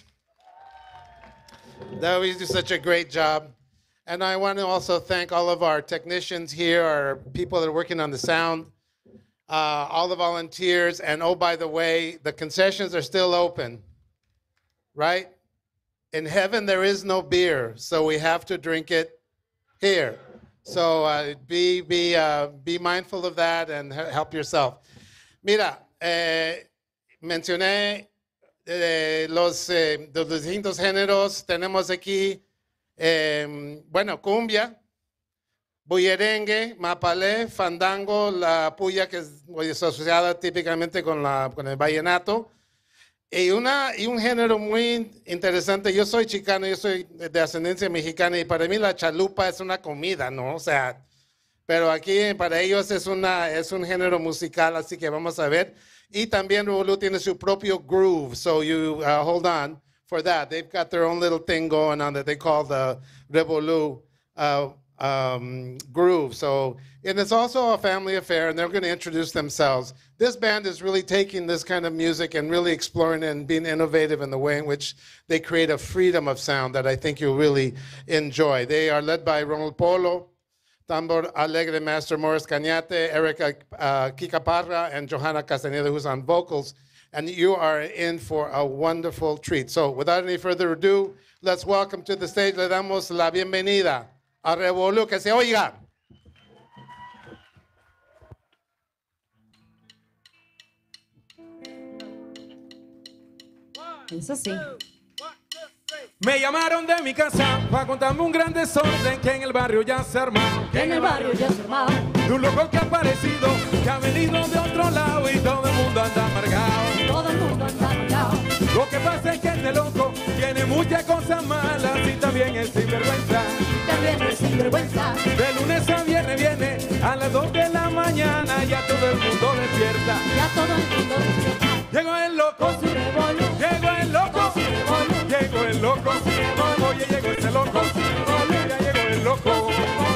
They always do such a great job. And I want to also thank all of our technicians here, our people that are working on the sound, all the volunteers, and oh, by the way, the concessions are still open, right? In heaven, there is no beer, so we have to drink it here. So be mindful of that and help yourself. Mira, mencioné los distintos géneros. Tenemos aquí, bueno, cumbia, bullerengue, mapalé, fandango, la puya, que es asociada típicamente con el vallenato. Y un género muy interesante. Yo soy chicano, yo soy de ascendencia mexicana, y para mí la chalupa es una comida, ¿no? O sea, pero aquí para ellos es un género musical, así que vamos a ver. Y también REBOLU tiene su propio groove, so you hold on for that. They've got their own little thing going on that they call the REBOLU groove. So, and it's also a family affair, and they're going to introduce themselves. This band is really taking this kind of music and really exploring it and being innovative in the way in which they create a freedom of sound that I think you'll really enjoy. They are led by Ronald Polo, tambor alegre master Moris Cañate, Kika Parra, and Johanna Castañeda, who's on vocals. And you are in for a wonderful treat. So without any further ado, let's welcome to the stage, le damos la bienvenida a REBOLU, que se oiga. Eso sí. Me llamaron de mi casa para contarme un gran desorden que en el barrio ya se armó. Que en el barrio ya se armó. De un loco que ha aparecido, que ha venido de otro lado y todo el mundo anda amargado. Todo el mundo anda amargado. Lo que pasa es que este loco tiene muchas cosas malas y también es sinvergüenza. También es sinvergüenza. De lunes a viernes viene a las 2 de la mañana, ya todo el mundo despierta. Ya todo el mundo despierta. Llegó el loco, con su REBOLU. Llegó el loco, con su REBOLU. Llegó el loco, con su REBOLU. Oye, llegó ese loco, con su REBOLU. Ya llegó el loco.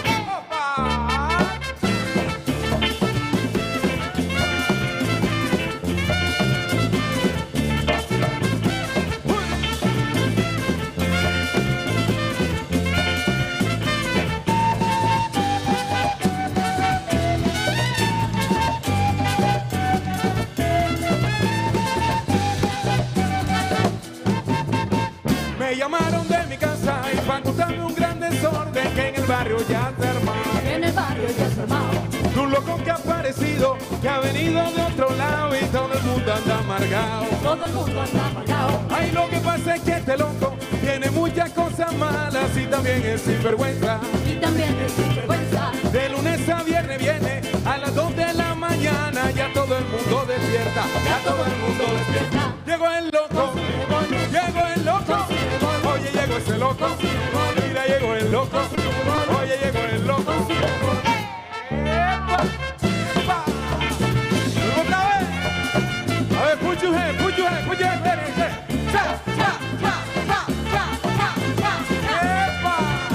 Me llamaron de mi casa y para contarme un gran desorden que en el barrio ya se armó. En el barrio ya se armó. De un loco que ha aparecido, que ha venido de otro lado y todo el mundo anda amargado. Todo el mundo anda amargado. Ay, lo que pasa es que este loco tiene muchas cosas malas y también es sinvergüenza. Y también es sinvergüenza. De lunes a viernes viene a las 2 de la mañana, ya todo el mundo despierta. Ya todo el mundo despierta. Llegó el loco, llegó el loco. Oye, llegó ese loco. Mira, llegó el loco. Oye, llegó el loco. ¡Epa! ¡Epa! ¡Otra vez! A ver, put your hand, put your hand, put your hand there. ¡Cha, cha, cha, cha, cha, cha, cha! ¡Epa!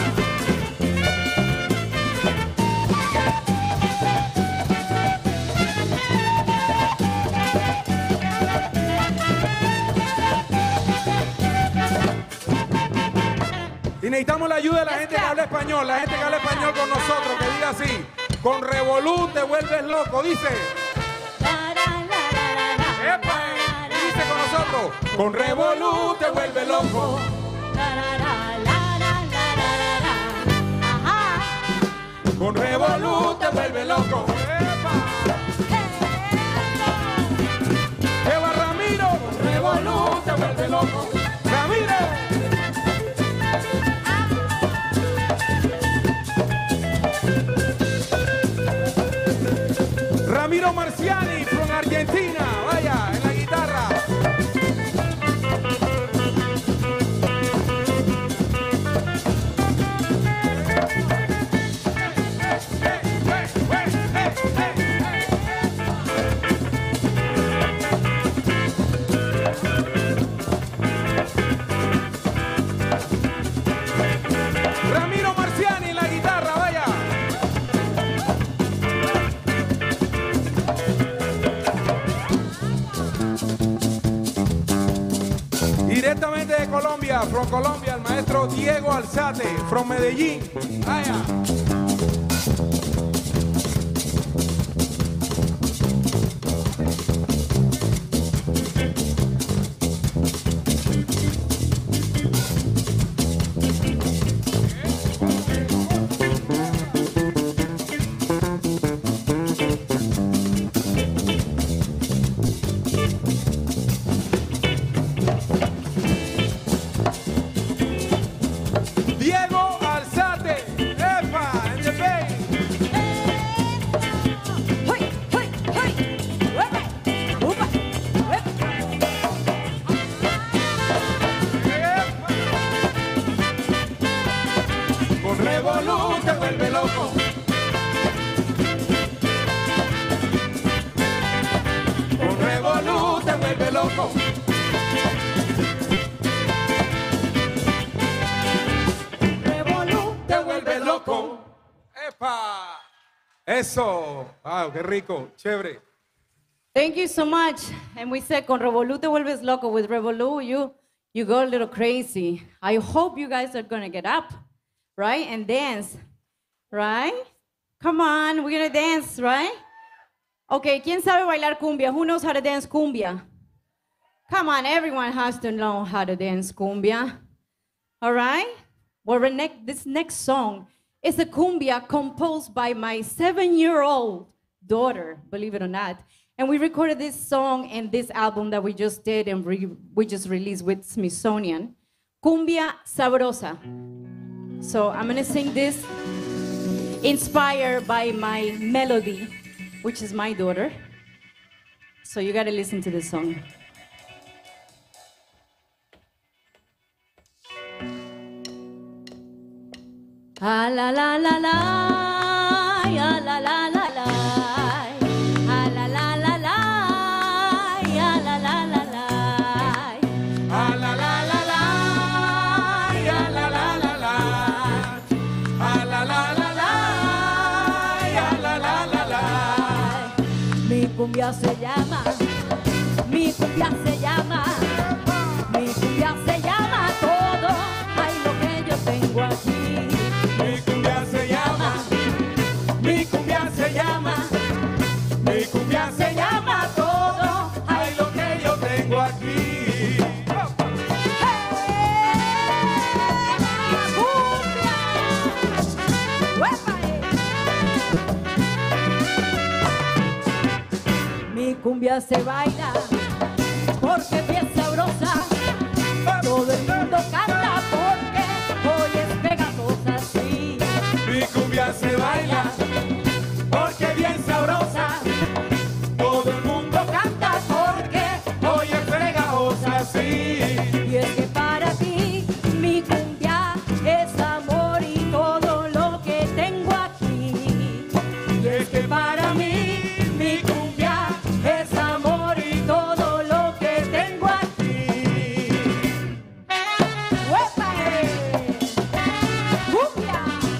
Y necesitamos la ayuda de la gente que habla español, la gente que habla español con nosotros, que diga así: con REBOLU te vuelves loco, dice. ¡Epa! Dice con nosotros: con REBOLU te vuelves loco. Con REBOLU te vuelves loco. ¡Epa! ¡Lleva Ramiro! Con REBOLU te vuelves loco. ¡Ramiro! Ramiro Marciani from Argentina, vaya, en la guitarra. Ramiro Marciani en la guitarra, vaya. Directamente de Colombia, from Colombia, el maestro Diego Alzate, from Medellín. Vaya. Eso, wow, qué rico, chévere. Thank you so much. And we said, con Revolú te vuelves loco. With Revolú, you go a little crazy. I hope you guys are gonna get up, right? And dance, right? Come on, we're gonna dance, right? Okay, ¿quién sabe bailar cumbia? Who knows how to dance cumbia? Come on, everyone has to know how to dance cumbia. All right? Well, this next song is a cumbia composed by my 7-year-old daughter, believe it or not. And we recorded this song in this album that we just did and we just released with Smithsonian, Cumbia Sabrosa. So I'm gonna sing this inspired by my melody, which is my daughter. So you gotta listen to this song. Ah la la la la, ah la la la la, ah la la la la, ah la la la la, ah la la la la, ah la la la la, ah la la la la, ah la la la la. Mi cumbia se llama, mi cumbia se llama, mi cumbia se llama todo, ay lo que yo tengo aquí. Mi cumbia se llama, mi cumbia se llama, mi cumbia se llama todo, ay lo que yo tengo aquí. Mi cumbia se baila porque es bien sabrosa, todo el mundo canta porque hoy es pegajosa, sí. Mi cumbia se baila porque bien sabrosa, todo el mundo canta porque hoy es pegajosa, sí. Y es que para ti mi cumbia es amor y todo lo que tengo aquí. Y es que para mí mi cumbia es amor y todo lo que tengo aquí. ¡Uepa! ¡Cumbia!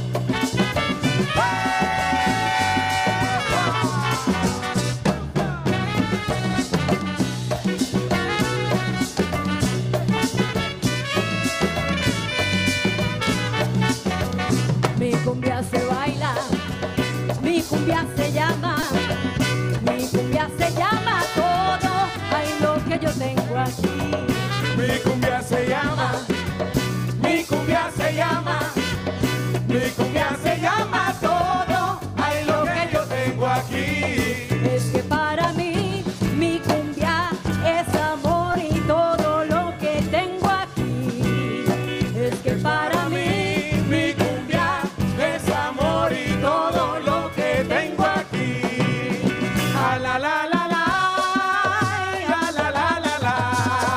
Mi cumbia se baila, mi cumbia se llama, mi cumbia se llama todo, ay lo que yo tengo aquí. Mi cumbia se llama, mi cumbia se llama, mi cumbia se llama todo, ay lo que yo tengo aquí. Es que para mí mi cumbia es amor y todo lo que tengo aquí. Es que para mí mi cumbia es amor y todo lo que tengo aquí. A la la la la, a la la la la.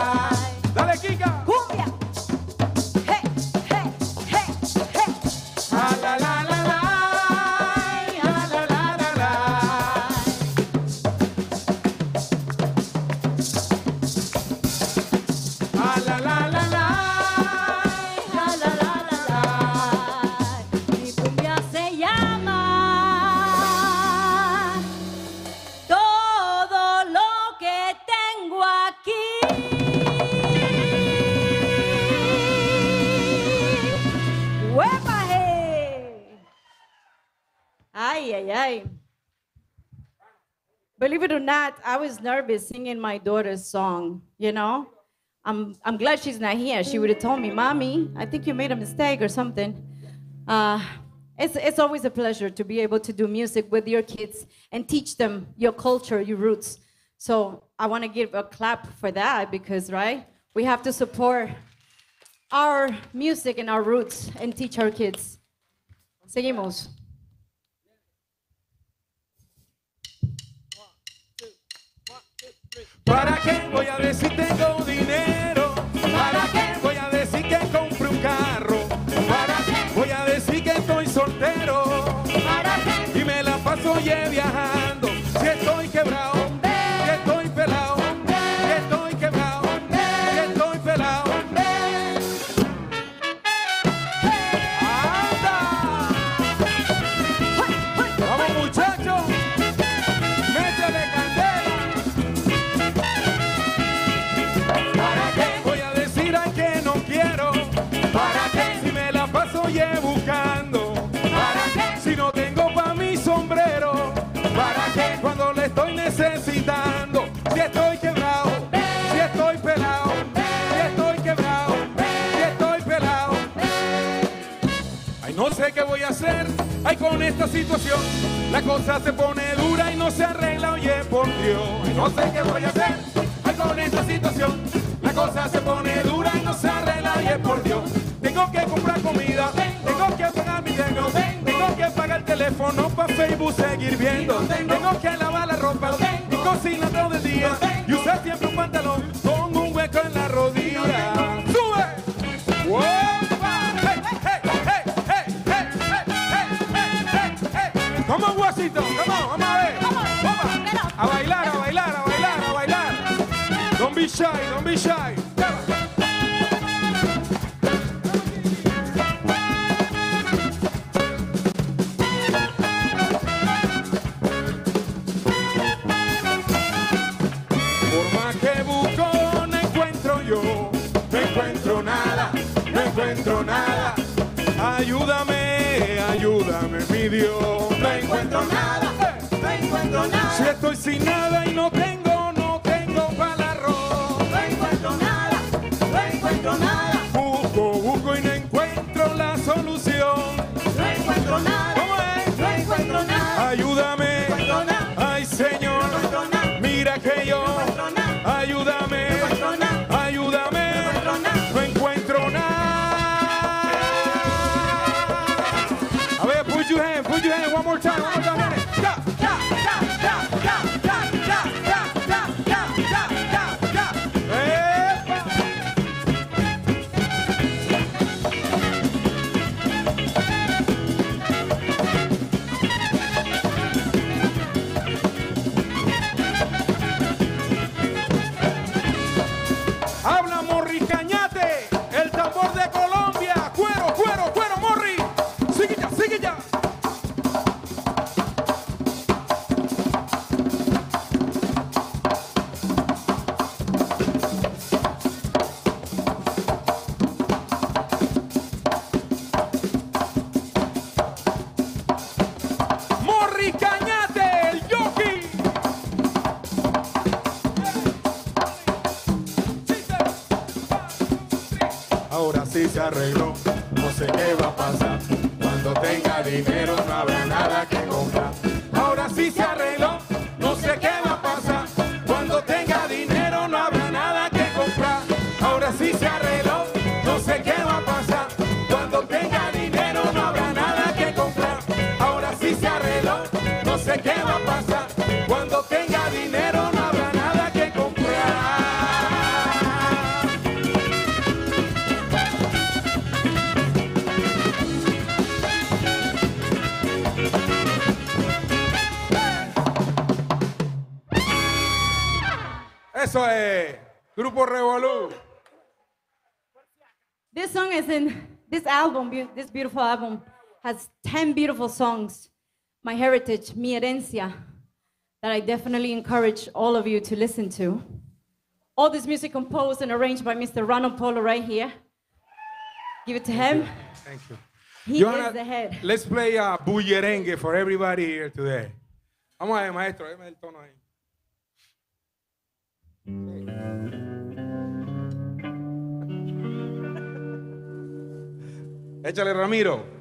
tengo aquí. ¡Huepa, hey! Ay, ay, ay. Believe it or not, I was nervous singing my daughter's song, you know? I'm glad she's not here. She would have told me, Mommy, I think you made a mistake or something. It's always a pleasure to be able to do music with your kids and teach them your culture, your roots. So I want to give a clap for that because, right, we have to support our music and our roots and teach our kids. Seguimos. ¿Para qué voy a decir tengo dinero? ¿Para qué voy a decir que compré un carro? ¿Para qué voy a decir que estoy soltero? ¿Para qué? Y me la paso viajando. Si estoy quebrado, si estoy pelado, si estoy quebrado, si estoy pelado. ¡Anda! ¡Vamos, muchachos! ¡Métele candela! ¿Para qué voy a decir ay que no quiero? ¿Para qué si me la paso buscando? ¿Para qué si no tengo pa' mi sombrero? ¿Para qué cuando le estoy necesitando? Si estoy quebrado, si estoy pelado, si estoy quebrado, si estoy pelado. Ay, no sé qué voy a hacer, ay, con esta situación. La cosa se pone dura y no se arregla, oye, por Dios. Ay, no sé qué voy a hacer, ay, con esta situación. La cosa se pone dura y no se arregla, oye, por Dios. Tengo que comprar comida, tengo que pagar mi dinero, tengo que pagar el teléfono para Facebook seguir viendo, tengo que lavar la ropa y cocinar todo el día y usar siempre un pantalón con un hueco en la rodilla. ¡Sube! ¡Opa! ¡Hey, hey, hey, hey, hey, hey, hey, hey, hey! Come on, Washington, come on, vamos a ver. Opa. A bailar, a bailar, a bailar, a bailar. Don't be shy, don't be shy. No encuentro nada, ayúdame, ayúdame, mi Dios. No encuentro nada, no encuentro nada. Si estoy sin nada y no tengo para el arroz. No encuentro nada, no encuentro nada. Busco y no encuentro la solución. No encuentro nada, ¿cómo es? No encuentro nada. Ayúdame, no encuentro nada. Ay, Señor, no encuentro nada. Mira que yo, no encuentro nada. Ayúdame, no encuentro nada. Ayúdame. No encuentro nada. A ver, put your hand one more time, one more time. Ya, ya, ya, ya, ya, ya, ya, ya, ya, ya, ya, ya. Habla Moris Cañate, el tambor de Colombia. Cuero, cuero, cuero, Moris. Sigue ya, sigue ya. Moris Cañate, el jockey. Ahora sí se arregló, no sé qué va a pasar. Cuando tenga dinero no habrá nada que comprar. Ahora sí se arregló, no sé qué va a pasar. Cuando tenga dinero no habrá nada que comprar. Ahora sí se arregló, no sé qué va a pasar. Cuando tenga dinero no habrá nada que comprar. Ahora sí se arregló, no sé qué va a pasar. Cuando tenga dinero no habrá nada que comprar. Eso es Grupo REBOLU. This song is in this album, this beautiful album, has 10 beautiful songs. My heritage, mi herencia, that I definitely encourage all of you to listen to. All this music composed and arranged by Mr. Ronald Polo right here. Give it to him. Thank you. He is the head. Let's play a bullerengue for everybody here today. Vamos a ver, maestro, déjame el tono ahí. Échale, Ramiro.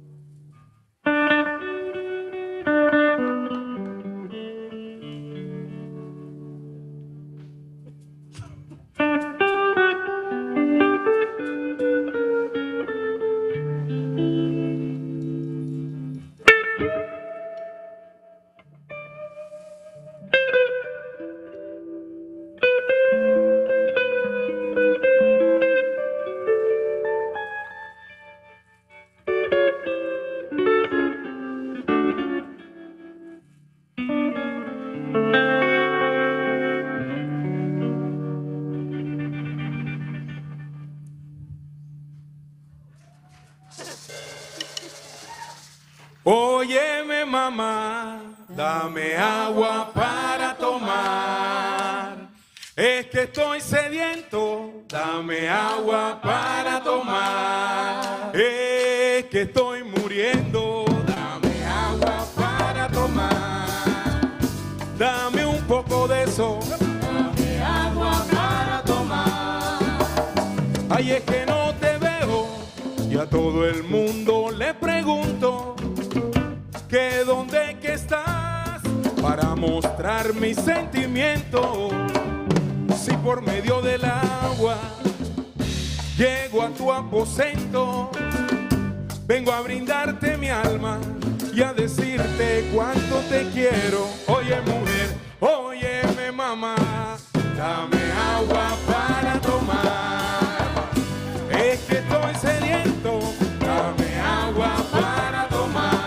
Óyeme, mamá, dame agua para tomar. Es que estoy sediento, dame agua para tomar. Es que estoy muriendo, dame agua para tomar. Dame un poco de eso, dame agua para tomar. Ay, es que no te veo y a todo el mundo le pregunto que dónde que estás para mostrar mis sentimientos. Si por medio del agua llego a tu aposento, vengo a brindarte mi alma y a decirte cuánto te quiero. Oye mujer, óyeme mamá, dame agua para tomar. Es que estoy sediento, dame agua para tomar.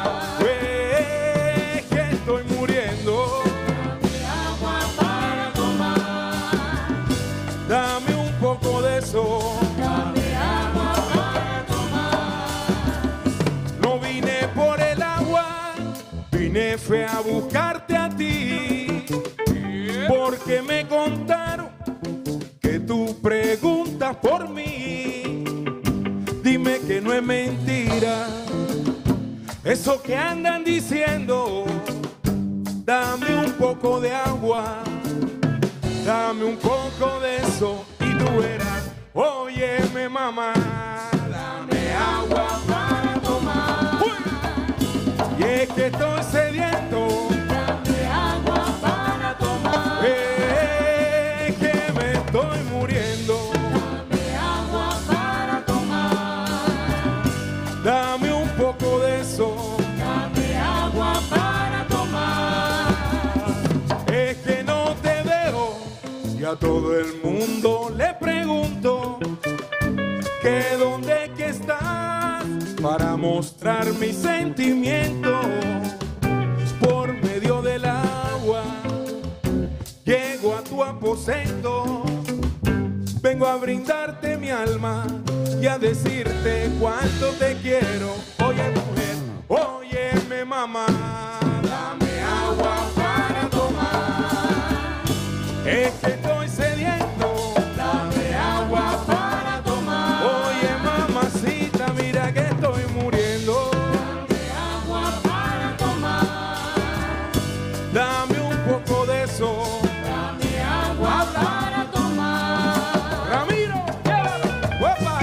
Dame un poco de eso, dame agua para tomar. No vine por el agua, vine fue a buscarte a ti, porque me contaron que tú preguntas por mí. Dime que no es mentira eso que andan diciendo. Dame un poco de agua, dame un poco de eso y tú verás. Óyeme mamá, dame agua para tomar. Y es que estoy sediento, dame agua para tomar. Es que me estoy muriendo, dame agua para tomar. Dame un poco de eso, dame agua para tomar. Es que no te veo y a todo el mundo le pregunto que dónde que estás para mostrar mis sentimientos. Por medio del agua llego a tu aposento, vengo a brindarte mi alma y a decirte cuánto te quiero. Oye mujer, óyeme mamá, dame agua para tomar. Es que estoy sediento, dame agua para tomar. Oye mamacita, mira que estoy muriendo, dame agua para tomar. Dame un poco de eso, dame agua para tomar. Ramiro, llévalo. ¡Opa!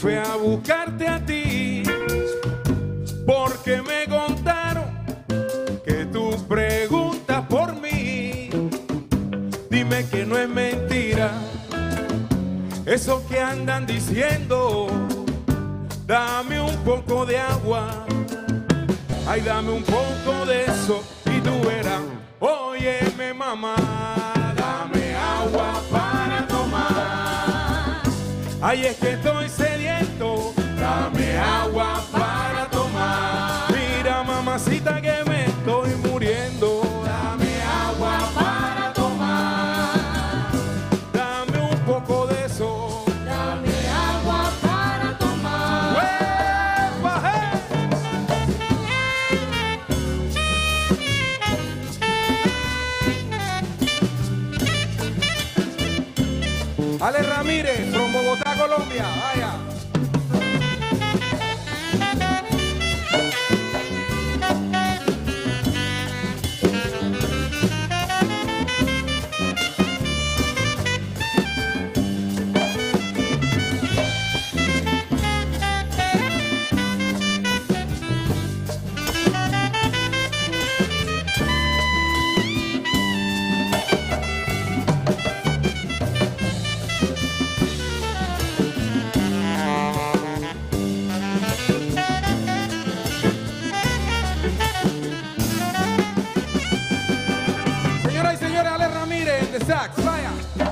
fui a buscarte a ti, porque me contaron que tú preguntas por mí. Dime que no es mentira eso que andan diciendo. Dame un poco de agua, ay, dame un poco de eso y tú verás. Óyeme, mamá, dame agua para tomar. Ay, es que estoy sediento, dame agua para tomar. Mira, mamacita, que me estoy muriendo. Dame agua para tomar. Dame un poco de eso. Dame agua para tomar. ¡Huepa, Ale Ramírez, from Bogotá, Colombia, vaya. Sax, vaya.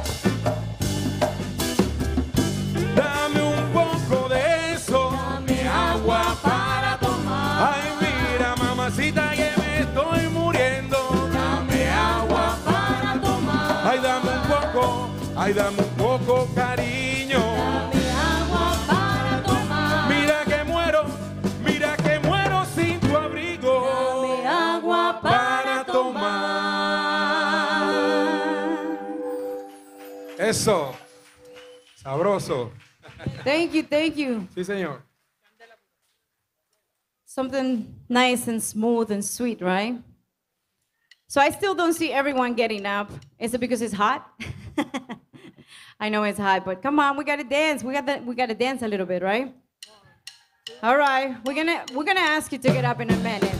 Dame un poco de eso. Dame agua para tomar. Ay, mira, mamacita, que me estoy muriendo. Dame agua para tomar. Ay, dame un poco, ay, dame un poco, cariño. Dame agua para tomar. Mira que muero sin tu abrigo. Dame agua para tomar. Eso, sabroso. Thank you, thank you. Sí, señor. Something nice and smooth and sweet, right? So I still don't see everyone getting up. Is it because it's hot? I know it's hot, but come on, we gotta dance. We gotta dance a little bit, right? All right, we're gonna ask you to get up in a minute.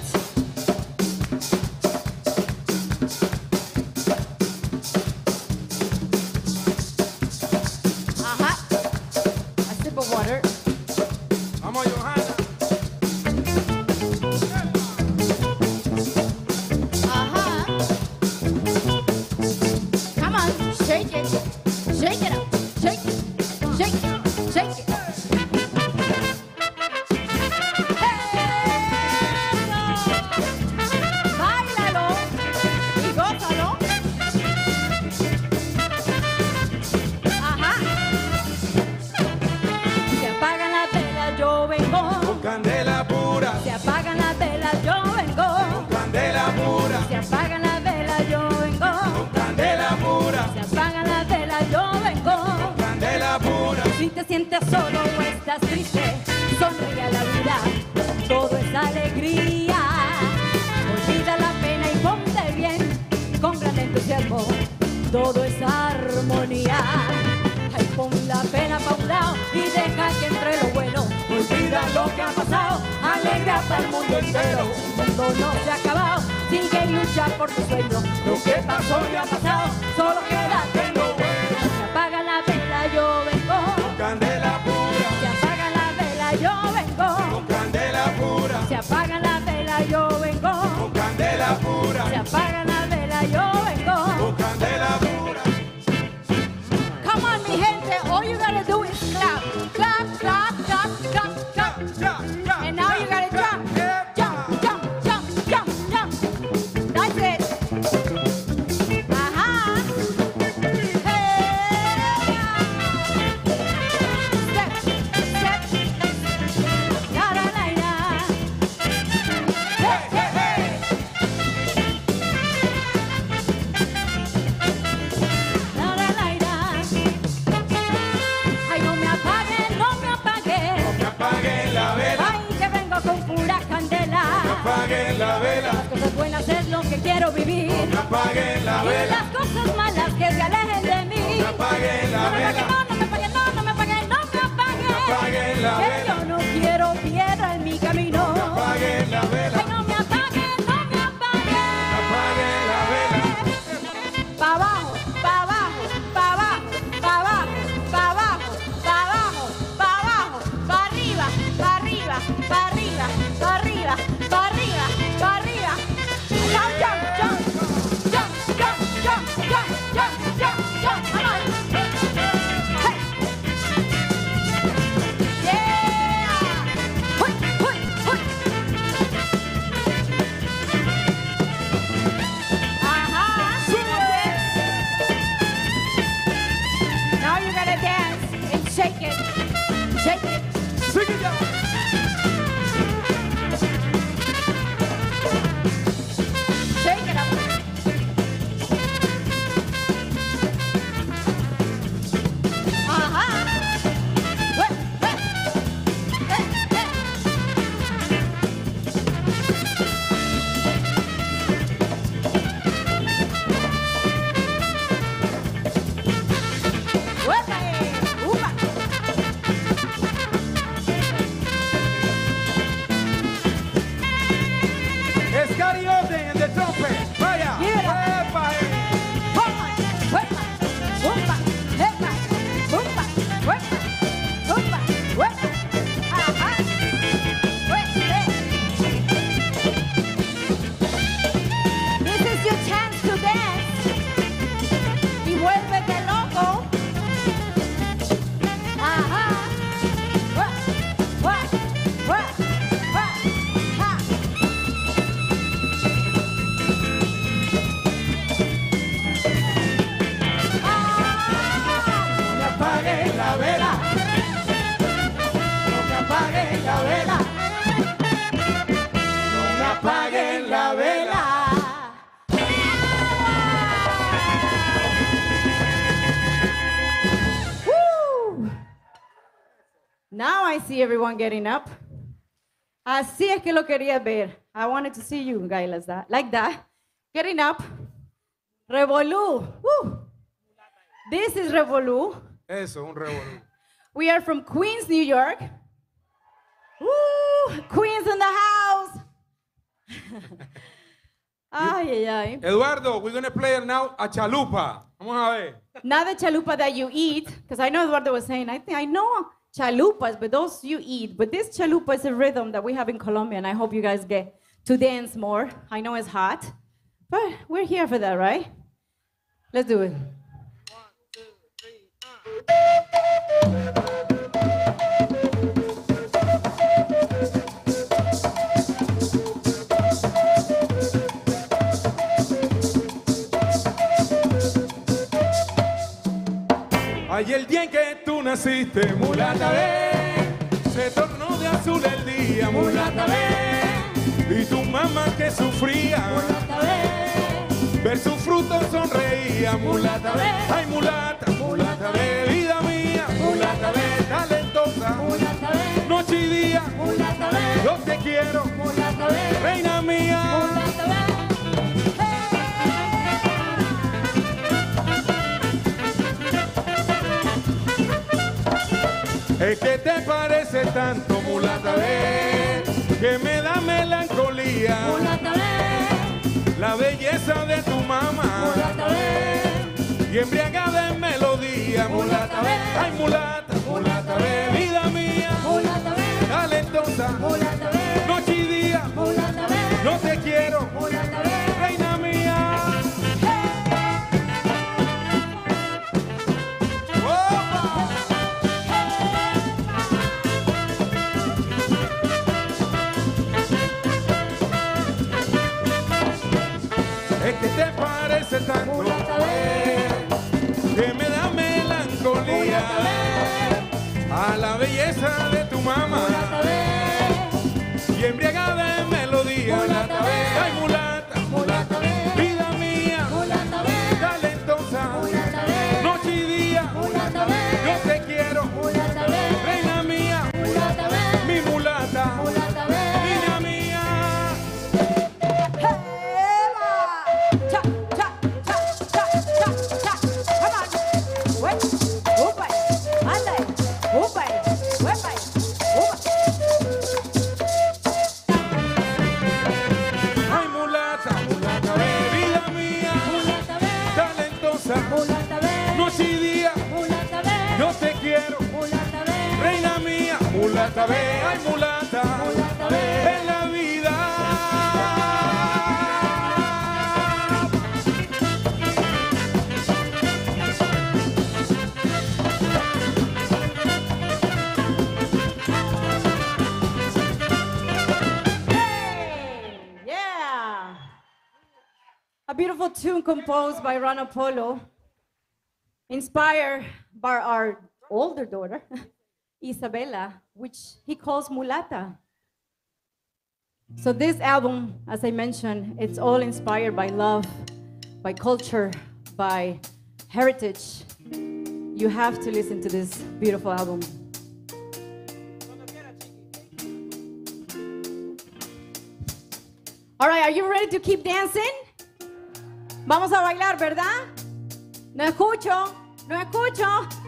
A sip of water. Vamos, Johanna. Come on, shake it. Shake it up. Shake it. Shake it. Shake it. Báilalo y gózalo. Ajá. Se apagan las velas, yo vengo. Con candela pura. Se apagan las velas, yo vengo. Con candela pura. Se apagan las velas, yo vengo. Con candela pura. Se apagan las velas, yo vengo. Con candela pura. Si te sientes solo o estás triste, sonríe a la vida, todo es alegría. Olvida la pena y ponte bien, con gran entusiasmo, todo es armonía. Ay, pon la pena pa' un lado y deja que entre lo bueno. Olvida lo que ha pasado, alegra para el mundo entero. El mundo no se ha acabado, sigue y lucha por tu sueño. Lo que pasó ya ha pasado, solo quédate en lo bueno. Se apaga la vela, yo vengo. Con candela pura. Se apaga la vela, yo vengo. Con candela pura. Se apaga la vela, yo vengo. Con candela pura. Se apaga la vela, yo vengo. Con candela pura. Come on, mi gente, all you gotta do is clap, clap, clap, clap, clap, clap. And now you gotta jump, jump, jump, jump, jump, jump. That's it. Ajá. Hey. Step, step. La la la la. Hey, hey, hey. La la la la. Ay, no me apague, no me apague. No me apaguen la vela. Ay, que vengo con pura candela. No me apaguen la vela. Las cosas buenas es lo que quiero vivir. No me apaguen la Y vela. las cosas malas que se alejen de mí. No me apaguen la vela. No me apaguen, no me apaguen, no me apaguen, no me apaguen. No me apaguen la gotta dance and shake it. Shake it. Sing it down. Shake it up. Now I see everyone getting up. Así es que lo quería ver. I wanted to see you guys like that. Getting up. Revolú. Woo. This is Revolú. Eso, un revolú. We are from Queens, New York. Woo. Queens in the house. Ay, ay, ay. Eduardo, we're going to play now a chalupa. Vamos a ver. Not the chalupa that you eat, because I know Eduardo was saying, I know chalupas, but those you eat. But this chalupa is a rhythm that we have in Colombia, and I hope you guys get to dance more. I know it's hot, but we're here for that, right? Let's do it. 1, 2, 3, Ay, el día en que tú naciste, mulata ve, se tornó de azul el día, mulata ve, y tu mamá que sufría, mulata ve, ver su fruto sonreía, mulata ve, ay mulata, mulata ve, vida mía, mulata ve, talentosa, mulata ve, noche y día, mulata ve, yo te quiero, mulata ve, reina mía, mulata ve. Es que te parece tanto, mulata ve, que me da melancolía, mulata ve, la belleza de tu mamá, mulata ve, y embriagada en melodía, mulata ve, ay mulata, mulata ve, vida mía, mulata ve, talentosa, mulata ve, noche y día, mulata ve, no te quiero, mulata ve, reina mía. Es que te parece tanto, que me da melancolía, a la belleza de tu mamá, y embriagada en melodía, ay mulata, mulata, vida mía, talentosa, noche y día, yo te quiero, reina mía, mi mulata, niña mía. Noche y día, yo te quiero, reina mía, mulata ve, ay mulata, en la vida. Hey, yeah. A beautiful tune composed by Ronald Polo inspired by our older daughter, Isabella, which he calls mulata. So this album, as I mentioned, it's all inspired by love, by culture, by heritage. You have to listen to this beautiful album. All right, are you ready to keep dancing? Vamos a bailar, ¿verdad? No escucho, no escucho.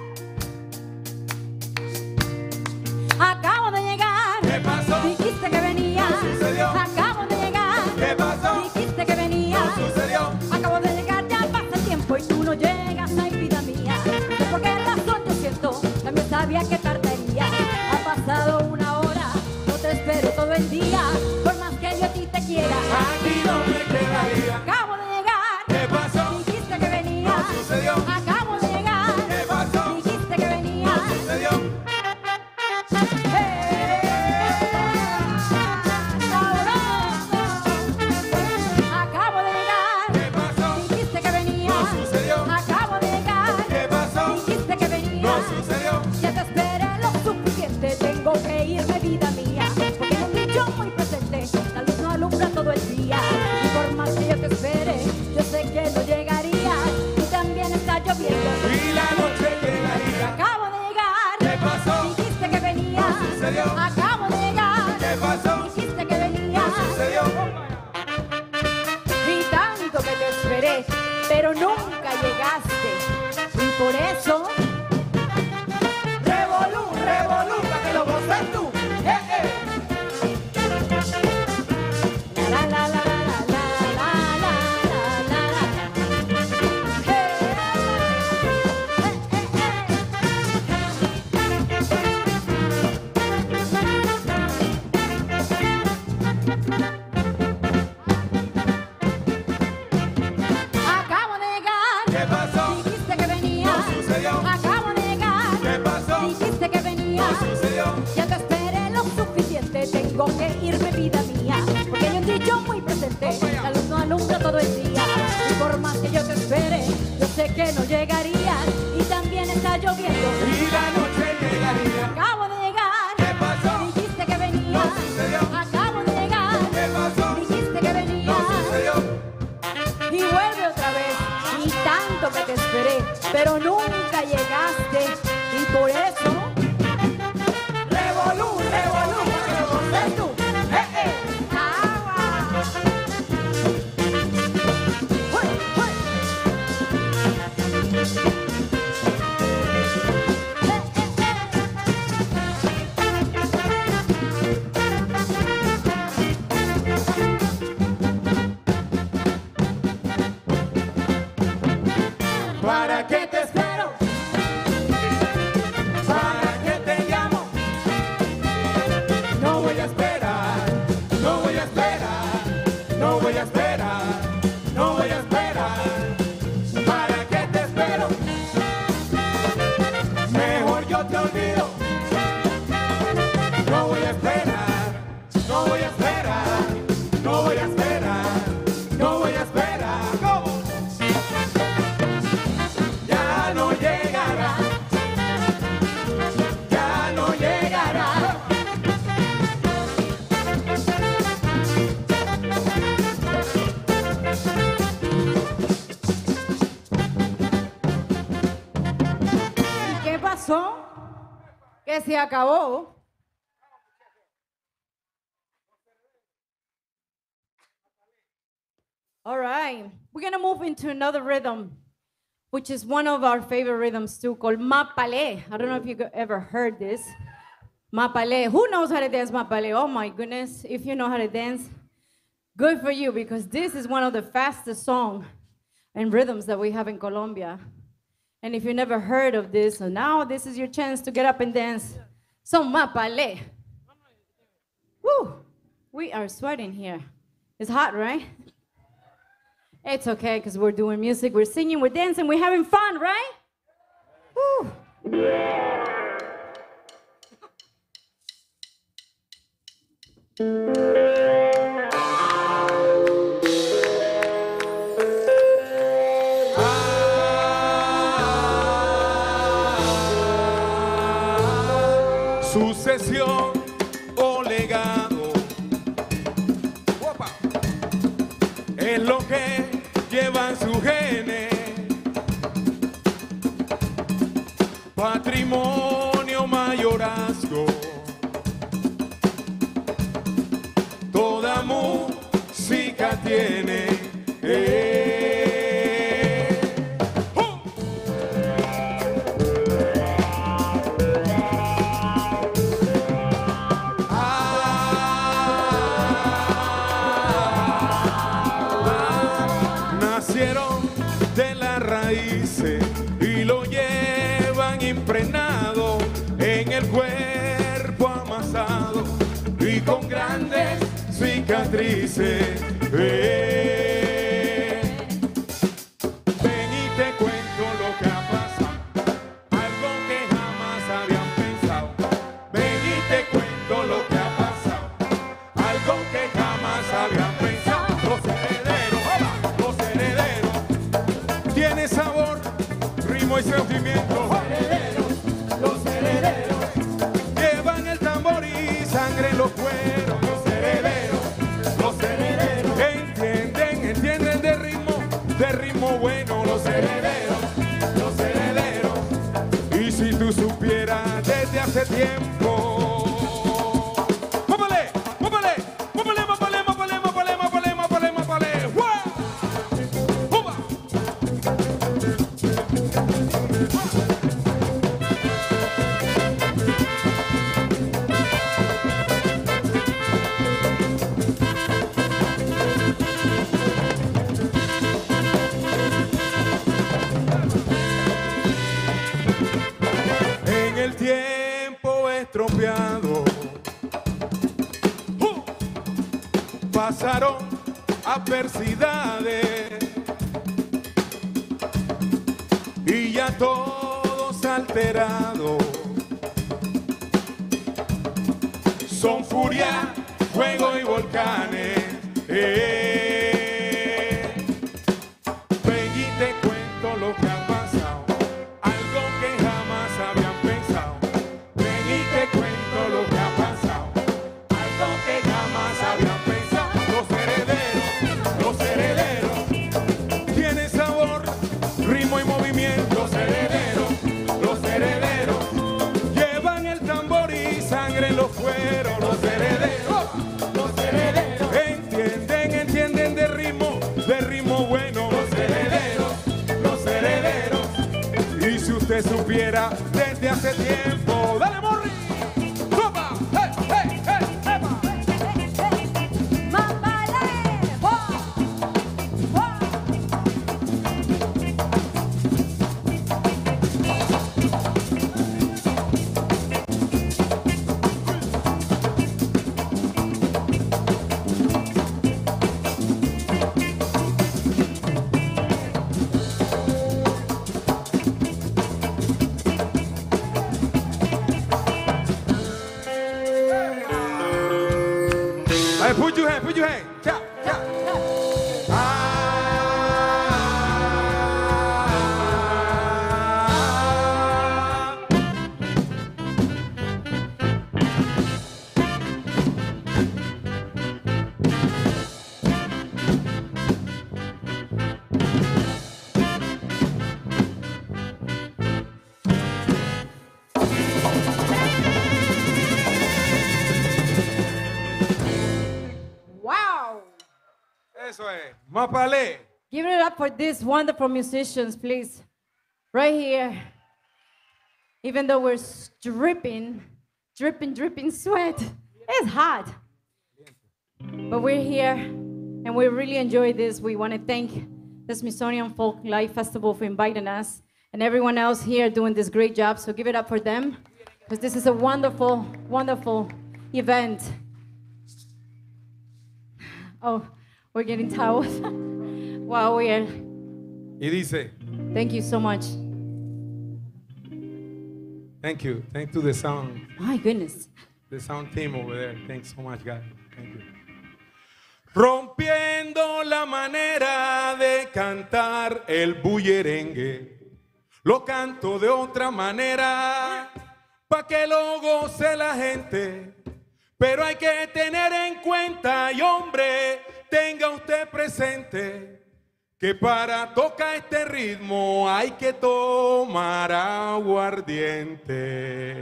Acabo de llegar. ¿Qué pasó? Dijiste que venía. ¿Qué sucedió? Acabo de llegar. ¿Qué pasó? Dijiste que venía. ¿Qué sucedió? Acabo de llegar, ya pasa el tiempo y tú no llegas, ay vida mía. No sé por qué razón yo siento, también sabía que tardaría. Ha pasado una hora, no te espero todo el día. Por más que yo a ti te quiera, Aquí no me quedaría. acabo de llegar. ¿Qué pasó? Dijiste que venía. ¿Qué sucedió? Acabo de llegar. ¿Qué pasó? Dijiste que venía. ¿Qué sucedió? Acabo de llegar. ¿Qué pasó? Dijiste que venía. ¿No sucedió? Acabo de llegar. ¿Qué pasó? Dijiste que venía. ¿No sucedió? Ya te esperé lo suficiente, tengo que irme, vida mía. Porque no estoy yo muy presente, la luz no alumbra todo el día. Y por más que yo te espere, yo sé que no llegaría. Y también está lloviendo. Y la noche llegaría. Acabo de llegar. ¿Qué pasó? Dijiste que venía. ¿No sucedió? Acabo de llegar. ¿Qué pasó? Dijiste que venía. ¿No sucedió? Y tanto que te esperé, pero nunca llegaste. Y por eso, Revolú, revolú, pa' que lo goces tú. la la la la la la la la la. Acabo de llegar. ¿Qué pasó? Dijiste que venía. ¿No sucedió? Acabo de llegar. ¿Qué pasó? Dijiste que venía. ¿No sucedió? Ya te esperé lo suficiente, tengo que irme, vida mía. Porque yo estoy yo muy presente, la luz no alumbra todo el día. Y por más que yo te espere, yo sé que no llegarías. Y también está lloviendo. Y la noche llegaría. Acabo de llegar. ¿Qué pasó? Dijiste que venía. ¿No sucedió? Acabo de llegar. ¿Qué pasó? Dijiste que venía. ¿No sucedió? Y vuelve otra vez. Y tanto que te esperé, pero nunca llegaste. Y por eso, Revolú, revolú, pa' que lo goces tú. agua. ¡Uy, uy! ¿Para qué te espero? ¿Para qué te llamo? No voy a esperar, no voy a esperar, no voy a esperar, no voy a esperar. ¿Para qué te espero? Mejor yo te olvido. No voy a esperar, no voy a esperar, no voy a esperar, no voy a esperar. ¿Cómo? Ya no llegará, ya no llegará. ¿Y qué pasó? Que se acabó. All right, we're gonna move into another rhythm, which is one of our favorite rhythms too, called mapale. I don't know if you ever heard this. Mapale. Who knows how to dance mapale? Oh my goodness, if you know how to dance, good for you, because this is one of the fastest songs and rhythms that we have in Colombia. And if you never heard of this, so now this is your chance to get up and dance. So mapale. Woo! We are sweating here. It's hot, right? It's okay, because we're doing music, we're singing, we're dancing, we're having fun, right? Woo! sucesión o legado. ¡Opa! Es lo que llevan sus genes, patrimonio mayorazgo. Toda música tiene nacieron de las raíces y lo llevan impregnado en el cuerpo amasado y con grandes cicatrices. Ven y te cuento lo que ha pasado, algo que jamás habían pensado. Ven y te cuento lo que ha pasado, algo que jamás habían pensado. Los herederos, tiene sabor, ritmo y sentimiento. Los herederos, llevan el tambor y sangre en los cueros. Entienden de ritmo bueno. Los herederos. Y si tú supieras desde hace tiempo. ¡Móvale! ¡Guau! ¡Uba! En el tiempo estropeado pasaron adversidades y ya todos alterados. Son furia, fuego y volcanes. Ven y te cuento lo que ha pasado, algo que jamás habían pensado. Ven y te cuento lo que ha pasado, algo que jamás habían pensado. Los herederos, tienen sabor, ritmo y movimiento. Los herederos, llevan el tambor y sangre en los cueros. Los herederos, entienden de ritmo bueno. Los herederos, y si usted supiera desde hace tiempo. ¡Dale, Moris! ¡Sopa! ¡Hey, hey, hey! ¡Epa! Hey, put your hand. Cha, cha. Eso es. Mapale. Give it up for these wonderful musicians, please. Right here. Even though we're dripping sweat. It's hot. But we're here and we really enjoy this. We want to thank the Smithsonian Folklife Festival for inviting us and everyone else here doing this great job. So give it up for them because this is a wonderful, wonderful event. Oh, we're getting towels. Wow, we are. Y dice. Thank you so much. Thank you. Thank to the sound. My goodness. The sound team over there. Thanks so much, guys. Thank you. Rompiendo la manera de cantar el bullerengue. Lo canto de otra manera. pa' que lo goce la gente. Pero hay que tener en cuenta, y hombre, tenga usted presente, que para tocar este ritmo hay que tomar aguardiente.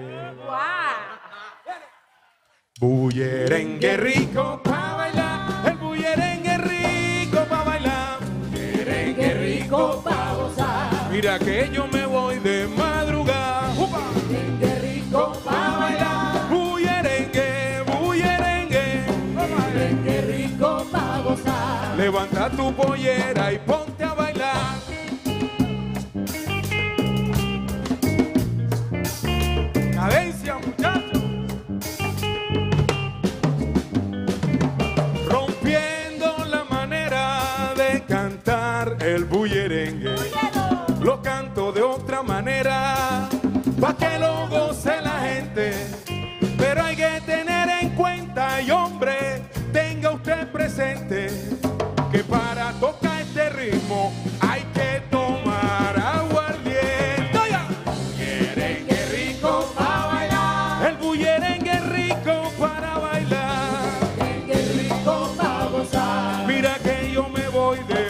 Bullerengue rico pa' bailar, el bullerengue rico pa' bailar, bullerengue rico pa' gozar. Mira que yo me voy de madrugada, bullerengue rico pa' bailar, bullerengue, bullerengue, bullerengue rico pa' gozar. Levanta tu pollera y ponte a bailar. Cadencia, muchachos. El bullerengue lo canto de otra manera, pa' que lo goce la gente. Pero hay que tener en cuenta, y hombre, tenga usted presente, que para tocar este ritmo hay que tomar aguardiente. Bullerengue rico para bailar, el bullerengue rico para bailar, bullerengue rico para gozar. Mira que yo me voy de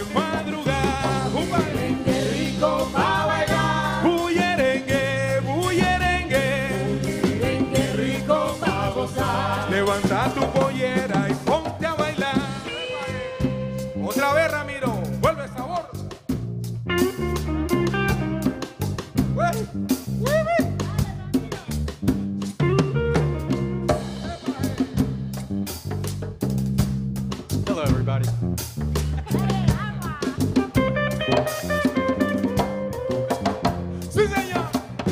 levanta tu pollera y ponte a bailar. Otra vez, Ramiro, vuelve sabor. Hello, everybody. Sí, señor.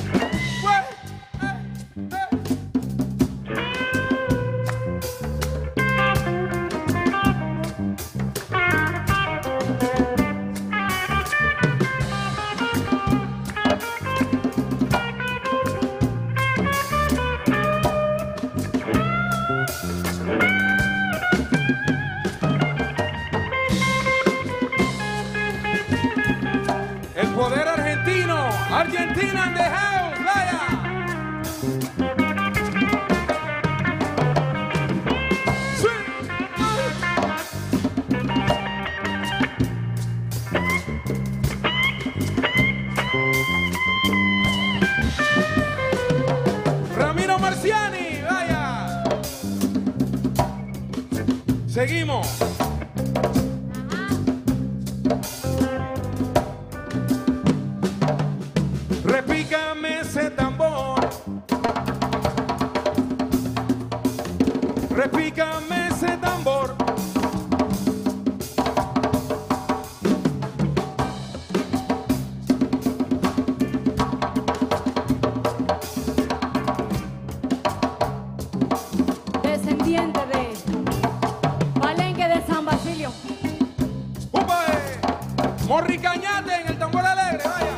Poder argentino, Argentina in the house, vaya. Sí. Ramiro Marciani, vaya. Seguimos. Repícame ese tambor, repícame ese tambor. Descendiente de Palenque de San Basilio. Moris Cañate en el tambor alegre, vaya.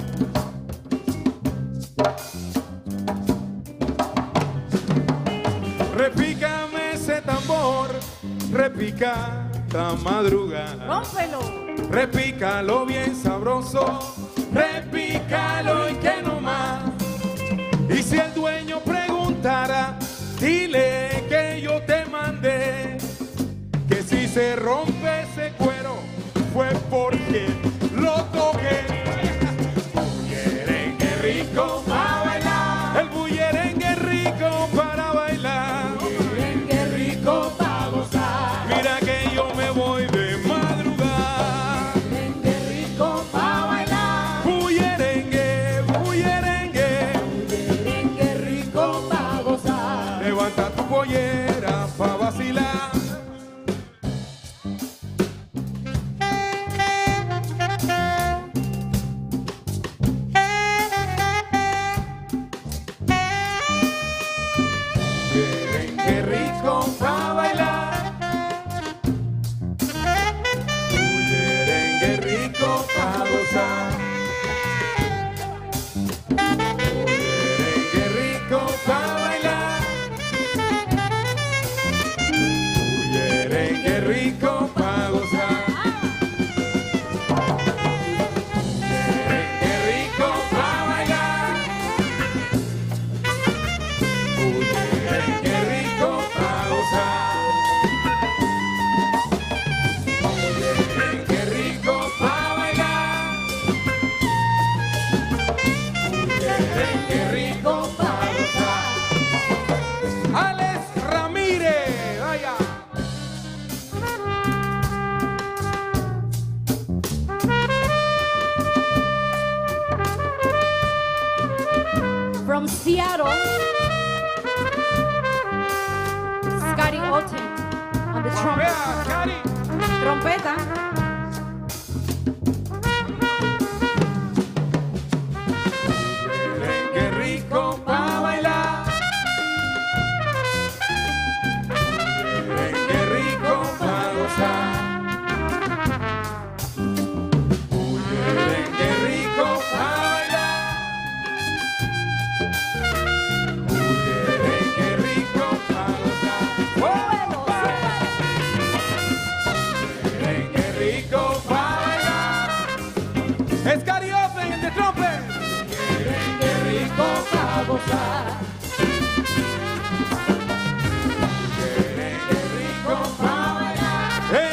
Repícame ese tambor, repica esta madrugada. Rómpelo. Repícalo bien sabroso, repícalo y que no más. Y si el dueño preguntara, dile que yo te mandé, que si se rompe ese cuero fue porque lo toqué. Bullerengue rico para bailar, el bullerengue rico para bailar, bullerengue rico para gozar. Mira que yo me voy de madrugada, bullerengue rico para bailar, bullerengue, bullerengue. Bullerengue rico para gozar. Alex Ramírez, vaya. From Seattle, Scotty Otten on the trumpet. Trompeta. Qué rico pa' bailar. Qué rico pa' gozar. Qué rico pa' bailar. Qué rico pa' gozar. Qué rico pa' bailar. Es karaoke en the trumpet. Qué rico pa' gozar. Qué rico pa' bailar.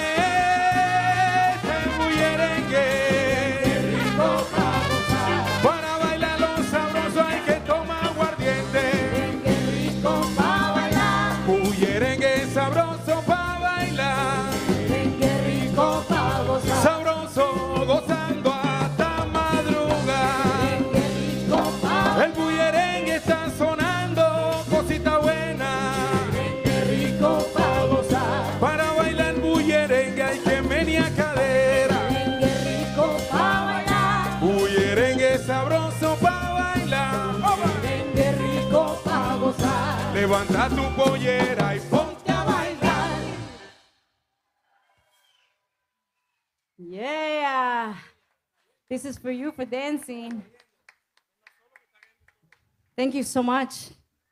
Este bullerengue. Qué rico pa' gozar. Para bailar lo sabroso hay que tomar aguardiente. Qué rico pa' bailar. Bullerengue sabroso pa' bailar. Qué rico pa' gozar. Sabroso gozando hasta madrugar. El bullerengue está sonando, cosita buena. Qué rico pa' gozar. Para bailar bullerengue hay que menear cadera. Qué rico pa' bailar. Bullerengue sabroso pa' bailar. Qué rico pa' gozar. Levanta tu pollera y ponte a bailar. Yeah. This is for you for dancing. Thank you so much.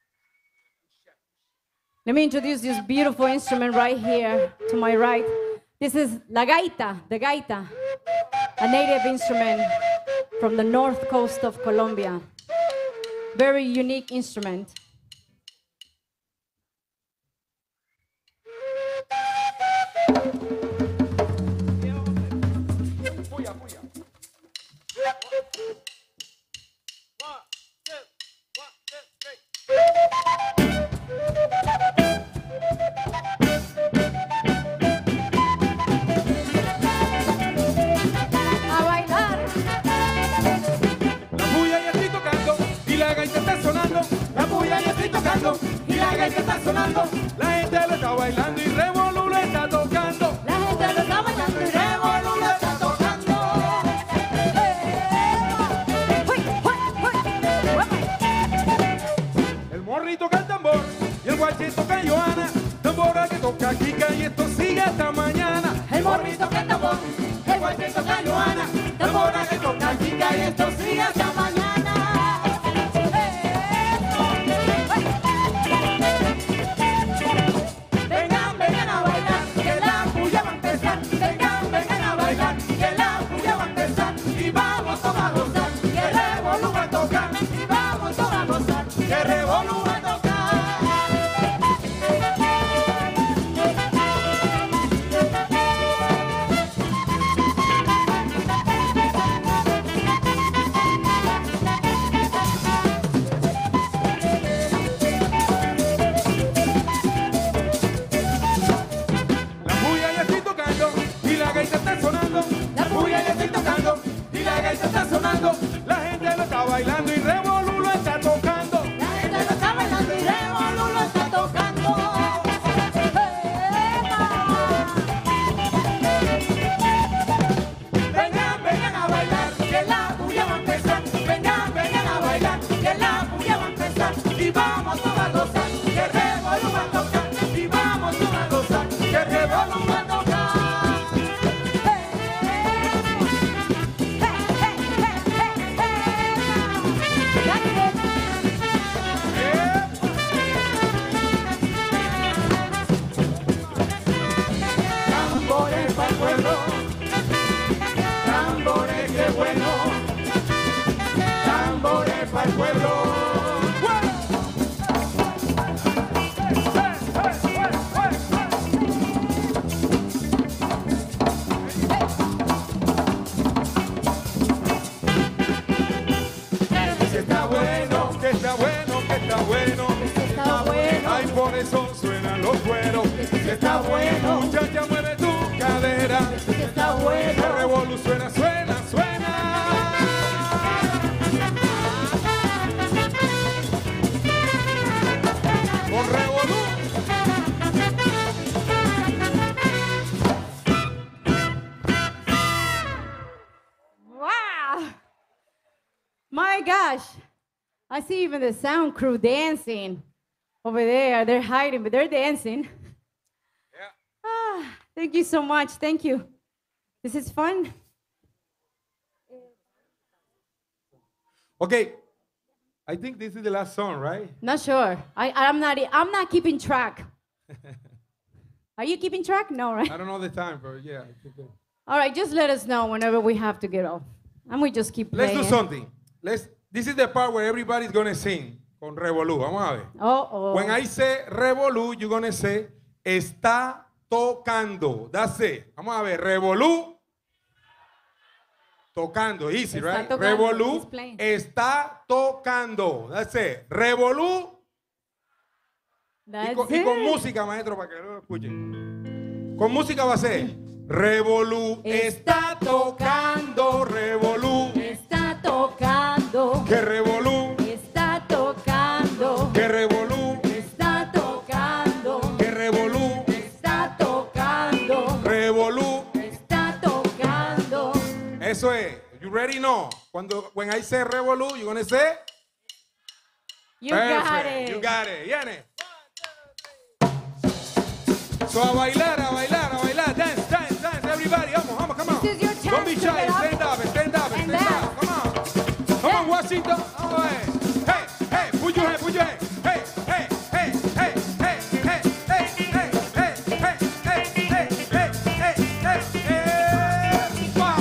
Let me introduce this beautiful instrument right here to my right. This is la gaita, the gaita, a native instrument from the north coast of Colombia. Very unique instrument. A bailar. La puya ya estoy tocando y la gaita está sonando. La puya ya estoy tocando y la gaita está sonando. La gente lo está bailando y Revolú lo está tocando. La gente lo está bailando y Revolú lo está tocando. El Morri toca el tambor y el guache toca Johanna. Tambora que toca Kika y esto sigue hasta mañana. El Morri toca el tambor, el guache toca Johanna. Tambora que toca Kika y esto sigue hasta mañana. Vengan, vengan a bailar, que la puya va a empezar. Vengan, vengan a bailar, que la puya va a empezar. Y vamos todos a gozar, que Revolú va a tocar. Y vamos todos a gozar, que Revolú va a tocar. La puya ya estoy tocando y la gaita está sonando. La puya ya estoy tocando y la gaita está sonando. La gente lo está bailando y Revolú lo está tocando. La gente lo está bailando y Revolú lo está tocando. Vengan, vengan a bailar, que la puya va a empezar. Vengan, vengan a bailar, que la puya va a empezar. Y vamos todos a gozar, que Revolú va a tocar. Y vamos todos a gozar, que Revolú va a tocar. Tambores para el pueblo, tambores qué bueno, tambores para el pueblo. Si está bueno, está bueno. Muchacha, mueve tu cadera. Eso sí está bueno. El revolú suena, suena, suena. Con revolú. Wow! My gosh, I see even the sound crew dancing over there. They're hiding, but they're dancing. Yeah. Ah, thank you so much. Thank you. This is fun. Okay, I think this is the last song, right? Not sure. I'm not keeping track. Are you keeping track? No, right? I don't know the time, but yeah. I think All right, just let us know whenever we have to get off. And we just keep playing. Let's do something. This is the part where everybody's gonna sing con revolú. Vamos a ver. Uh-oh. When I say revolú, you're gonna say está tocando. That's it. Vamos a ver. Revolú. Tocando. Easy, Está right? tocando. Revolú. He's playing. Está tocando. That's it. Revolú. That's Y con música, maestro, para que lo escuchen. Con música va a ser revolú. Está tocando. Revolú. Está tocando. Que revolú. Está tocando. Que revolú. Está tocando. Que revolú. Está tocando. Revolú. Está tocando. Eso es. You ready? No. When I say revolú, you're gonna say. You got it. You got it. Viene. So a bailar, a bailar, a bailar. Dance, dance, dance. Everybody, vamos, vamos, come on. This is your chance. Don't be to shy. get up. Stand up, stand up, And stand up. Come on. Come on, Washington. Vamos a ver. Hey, hey, put your hand, put your hand. Hey, hey, hey, hey, hey, hey, hey, hey, hey, hey, hey, hey, hey, hey, hey, wow.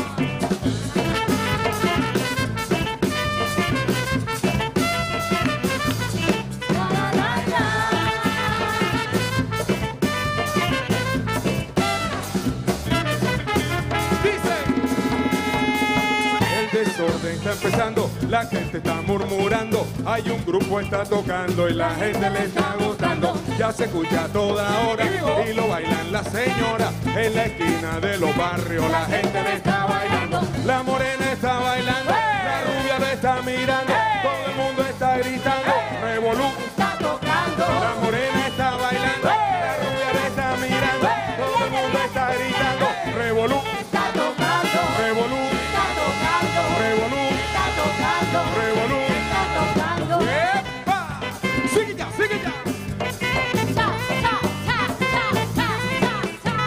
El desorden está empezando, la gente está murmurando, hay un grupo está tocando y la gente le está gustando. Ya se escucha a toda hora y lo bailan las señoras en la esquina de los barrios, la gente le está bailando. La morena está bailando, la rubia lo está mirando, todo el mundo está gritando, revolú. Está tocando. La morena está bailando, la rubia le está mirando, todo el mundo está gritando, revolú. Está tocando. Revolú. Está tocando. Revolú. Está tocando. Revolú. Está tocando. ¡Epa! ¡Sigue ya, sigue ya! Cha, cha, cha, cha, cha, cha,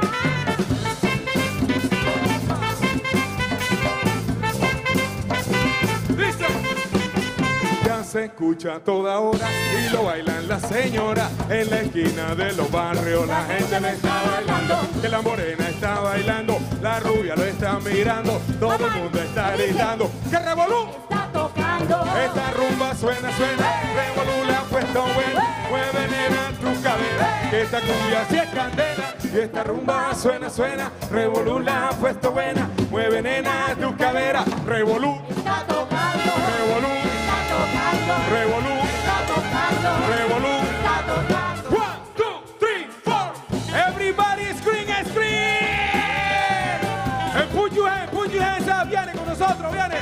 ¡Listo! Ya se escucha a toda hora y lo bailan las señoras en la esquina de los barrios. La gente le está bailando, que la morena está bailando, la rubia lo está mirando, todo el mundo está gritando. ¡Que revolú! Está tocando. Esta rumba suena, suena, revolú la ha puesto buena, mueve nena tu cadera, que esta cumbia sí es candela, y esta rumba suena, suena, revolú la ha puesto buena, mueve nena tu cadera, revolú, Está tocando. revolú, Está tocando. revolú, Está tocando. revolú. Está tocando. 1, 2, 3, 4, everybody scream, scream, and put your hands up, viene con nosotros, viene.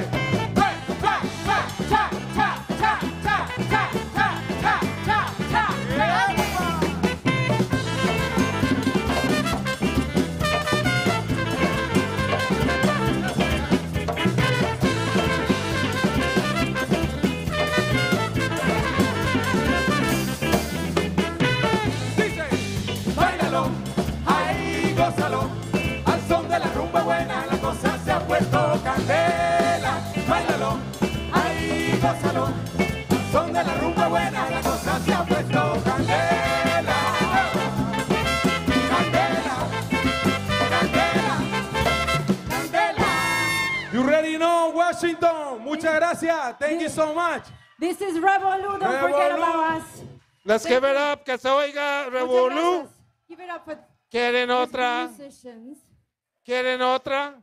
Cha, cha, cha, cha, cha, cha, cha, cha, cha. Dice, báilalo, ahí gózalo, al son de la rumba buena, la cosa se ha puesto candela. Báilalo, ahí gózalo, al son de la rumba buena, la cosa se ha puesto candela. Candela, candela, candela. You ready now, Washington? Muchas gracias. Thank you so much. This is Revolú. Don't forget Revolú. about us. Let's give it up, que se oiga, Muchas revolú. gracias. Give it up for ¿Quieren these otra? musicians. ¿Quieren otra?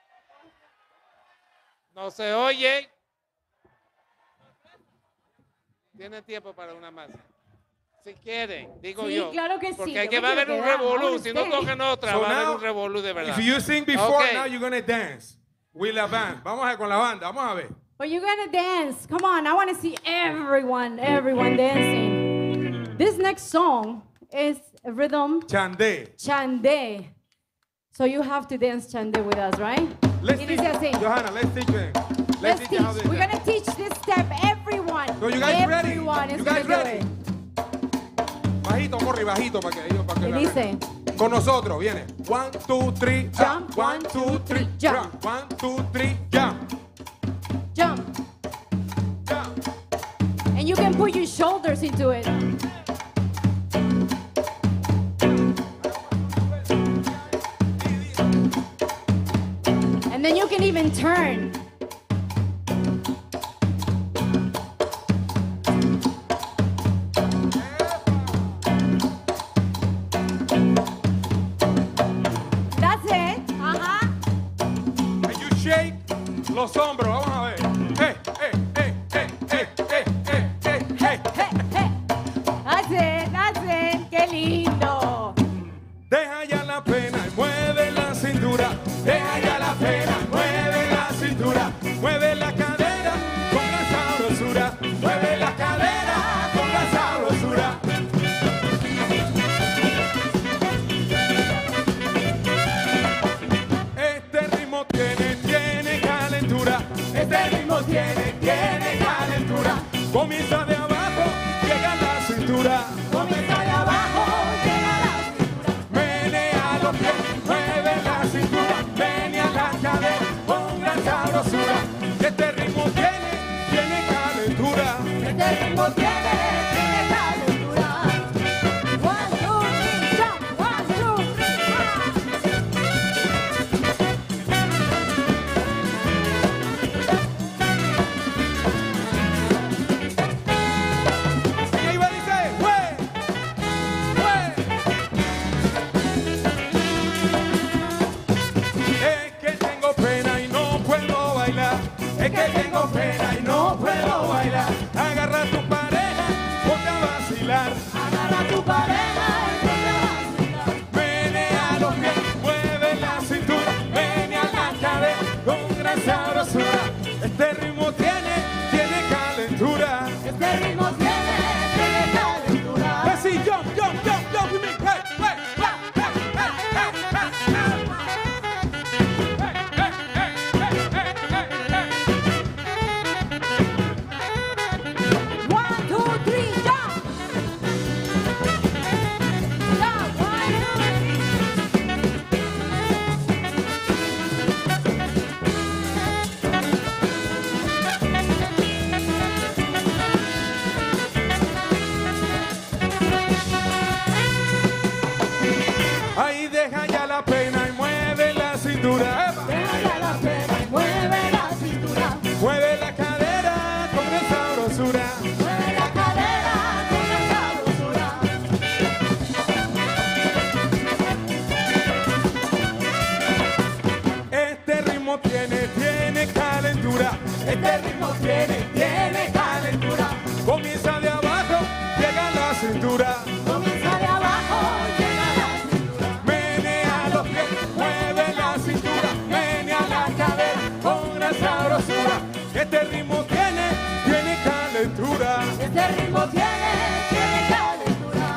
No se oye. Tienen tiempo para una más. Si quieren, digo Sí, yo. claro que sí, Porque yo que me va a haber quiero un quedar, revolú. I Si no wanna stay. cogen otra, So va a haber now, un revolú de verdad. If you sing before, Okay. now you're gonna dance with la band. Vamos a ver con la banda, vamos a ver. But you're gonna dance. Come on, I want to see everyone dancing. This next song is a rhythm Chandé. Chandé. So you have to dance Chandé with us, right? Let's Y teach, dice así. Johanna, let's teach them. Let's teach teach. you how they We're dance. gonna teach this step. Everyone. So you guys ready? Everyone is You guys gonna ready? do Bajito, Morri, bajito para que ellos it. Y dice. Con nosotros, viene. 1, 2, 3, jump. 1, 2, 3, jump. 1, 2, 3, jump. Jump. And you can put your shoulders into it. And then you can even turn. That's it. Ajá. And you shake los hombros, vamos a ver. Hey, hey, hey, hey, hey, hey, hey, hey, hey. That's it. That's it. Qué lindo. Deja ya la pena y mueve la cintura. Deja ya la pena y mueve la cintura. Mueve la cadera con la sabrosura. Mueve la cadera con la sabrosura. Este ritmo tiene calentura. Este ritmo tiene calentura. Comienza de abajo, llega a la cintura. Comienza de abajo, llega a la cintura. Menea los pies, mueve la cintura. Menea la cadera con gran sabrosura. Este ritmo tiene calentura. Este ritmo tiene calentura. 1, 2, 3, jump. 1, 2, 3, Y ahí va, dice, ¡hue! Es que tengo pena y no puedo bailar. Es que tengo pena y no puedo bailar. Agarra a tu pareja, ponte a vacilar. Agarra a tu pareja y ponte a vacilar. Menea los pies, mueve la cintura. Menea la cadera con gran sabrosura. Este ritmo tiene calentura. Este ritmo tiene calentura. Let's see, jump with me. Hey, hey, ahí deja ya la pena y mueve la cintura. Deja ya la pena y mueve la cintura. Mueve la cadera con gran sabrosura. Mueve la cadera con gran sabrosura. Este ritmo tiene calentura. Este ritmo tiene calentura. Comienza de abajo, llega a la cintura. Comienza de abajo, llega a la cintura. Menea los pies, mueve la cintura. Menea la cadera con gran sabrosura. Este ritmo tiene calentura. Este ritmo tiene calentura.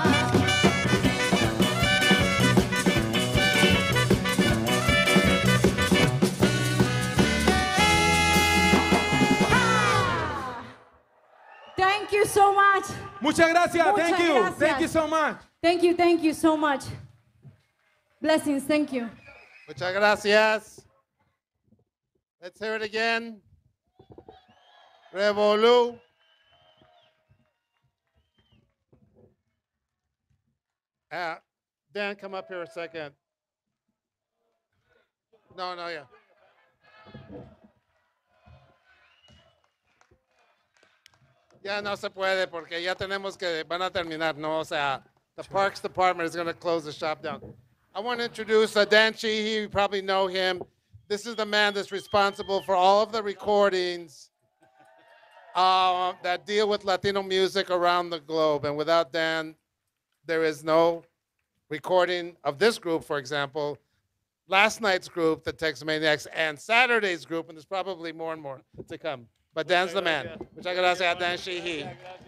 Thank you so much. Muchas gracias. Muchas Thank you. gracias. Thank you so much. Thank you so much. Blessings, thank you. Muchas gracias. Let's hear it again. Revolu. Dan, come up here a second. No, yeah. Ya no se puede porque ya tenemos que, van a terminar, no, o sea, the Parks Department is going to close the shop down. I want to introduce Dan Sheehy, you probably know him. This is the man that's responsible for all of the recordings that deal with Latino music around the globe. And without Dan, there is no recording of this group, for example, last night's group, the Tex Maniacs, and Saturday's group, and there's probably more and more to come. But Dan's the man. Muchas gracias, Dan Sheehy.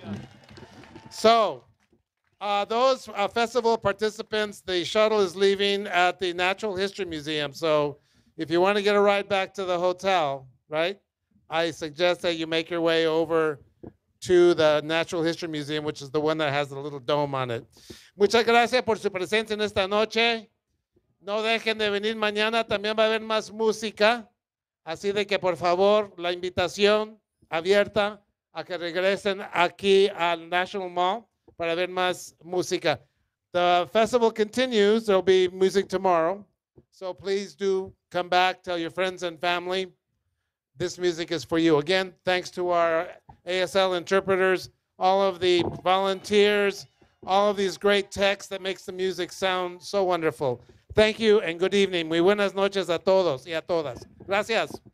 So, those festival participants, the shuttle is leaving at the Natural History Museum. So, if you want to get a ride back to the hotel, right, I suggest that you make your way over to the Natural History Museum, which is the one that has the little dome on it. Muchas gracias por su presencia en esta noche. No dejen de venir mañana, también va a haber más música. Así de que, por favor, la invitación abierta a que regresen aquí al National Mall para ver más música. The festival continues. There will be music tomorrow. So please do come back, tell your friends and family. This music is for you. Again, thanks to our ASL interpreters, all of the volunteers, all of these great texts that makes the music sound so wonderful. Thank you and good evening. Muy buenas noches a todos y a todas. Gracias.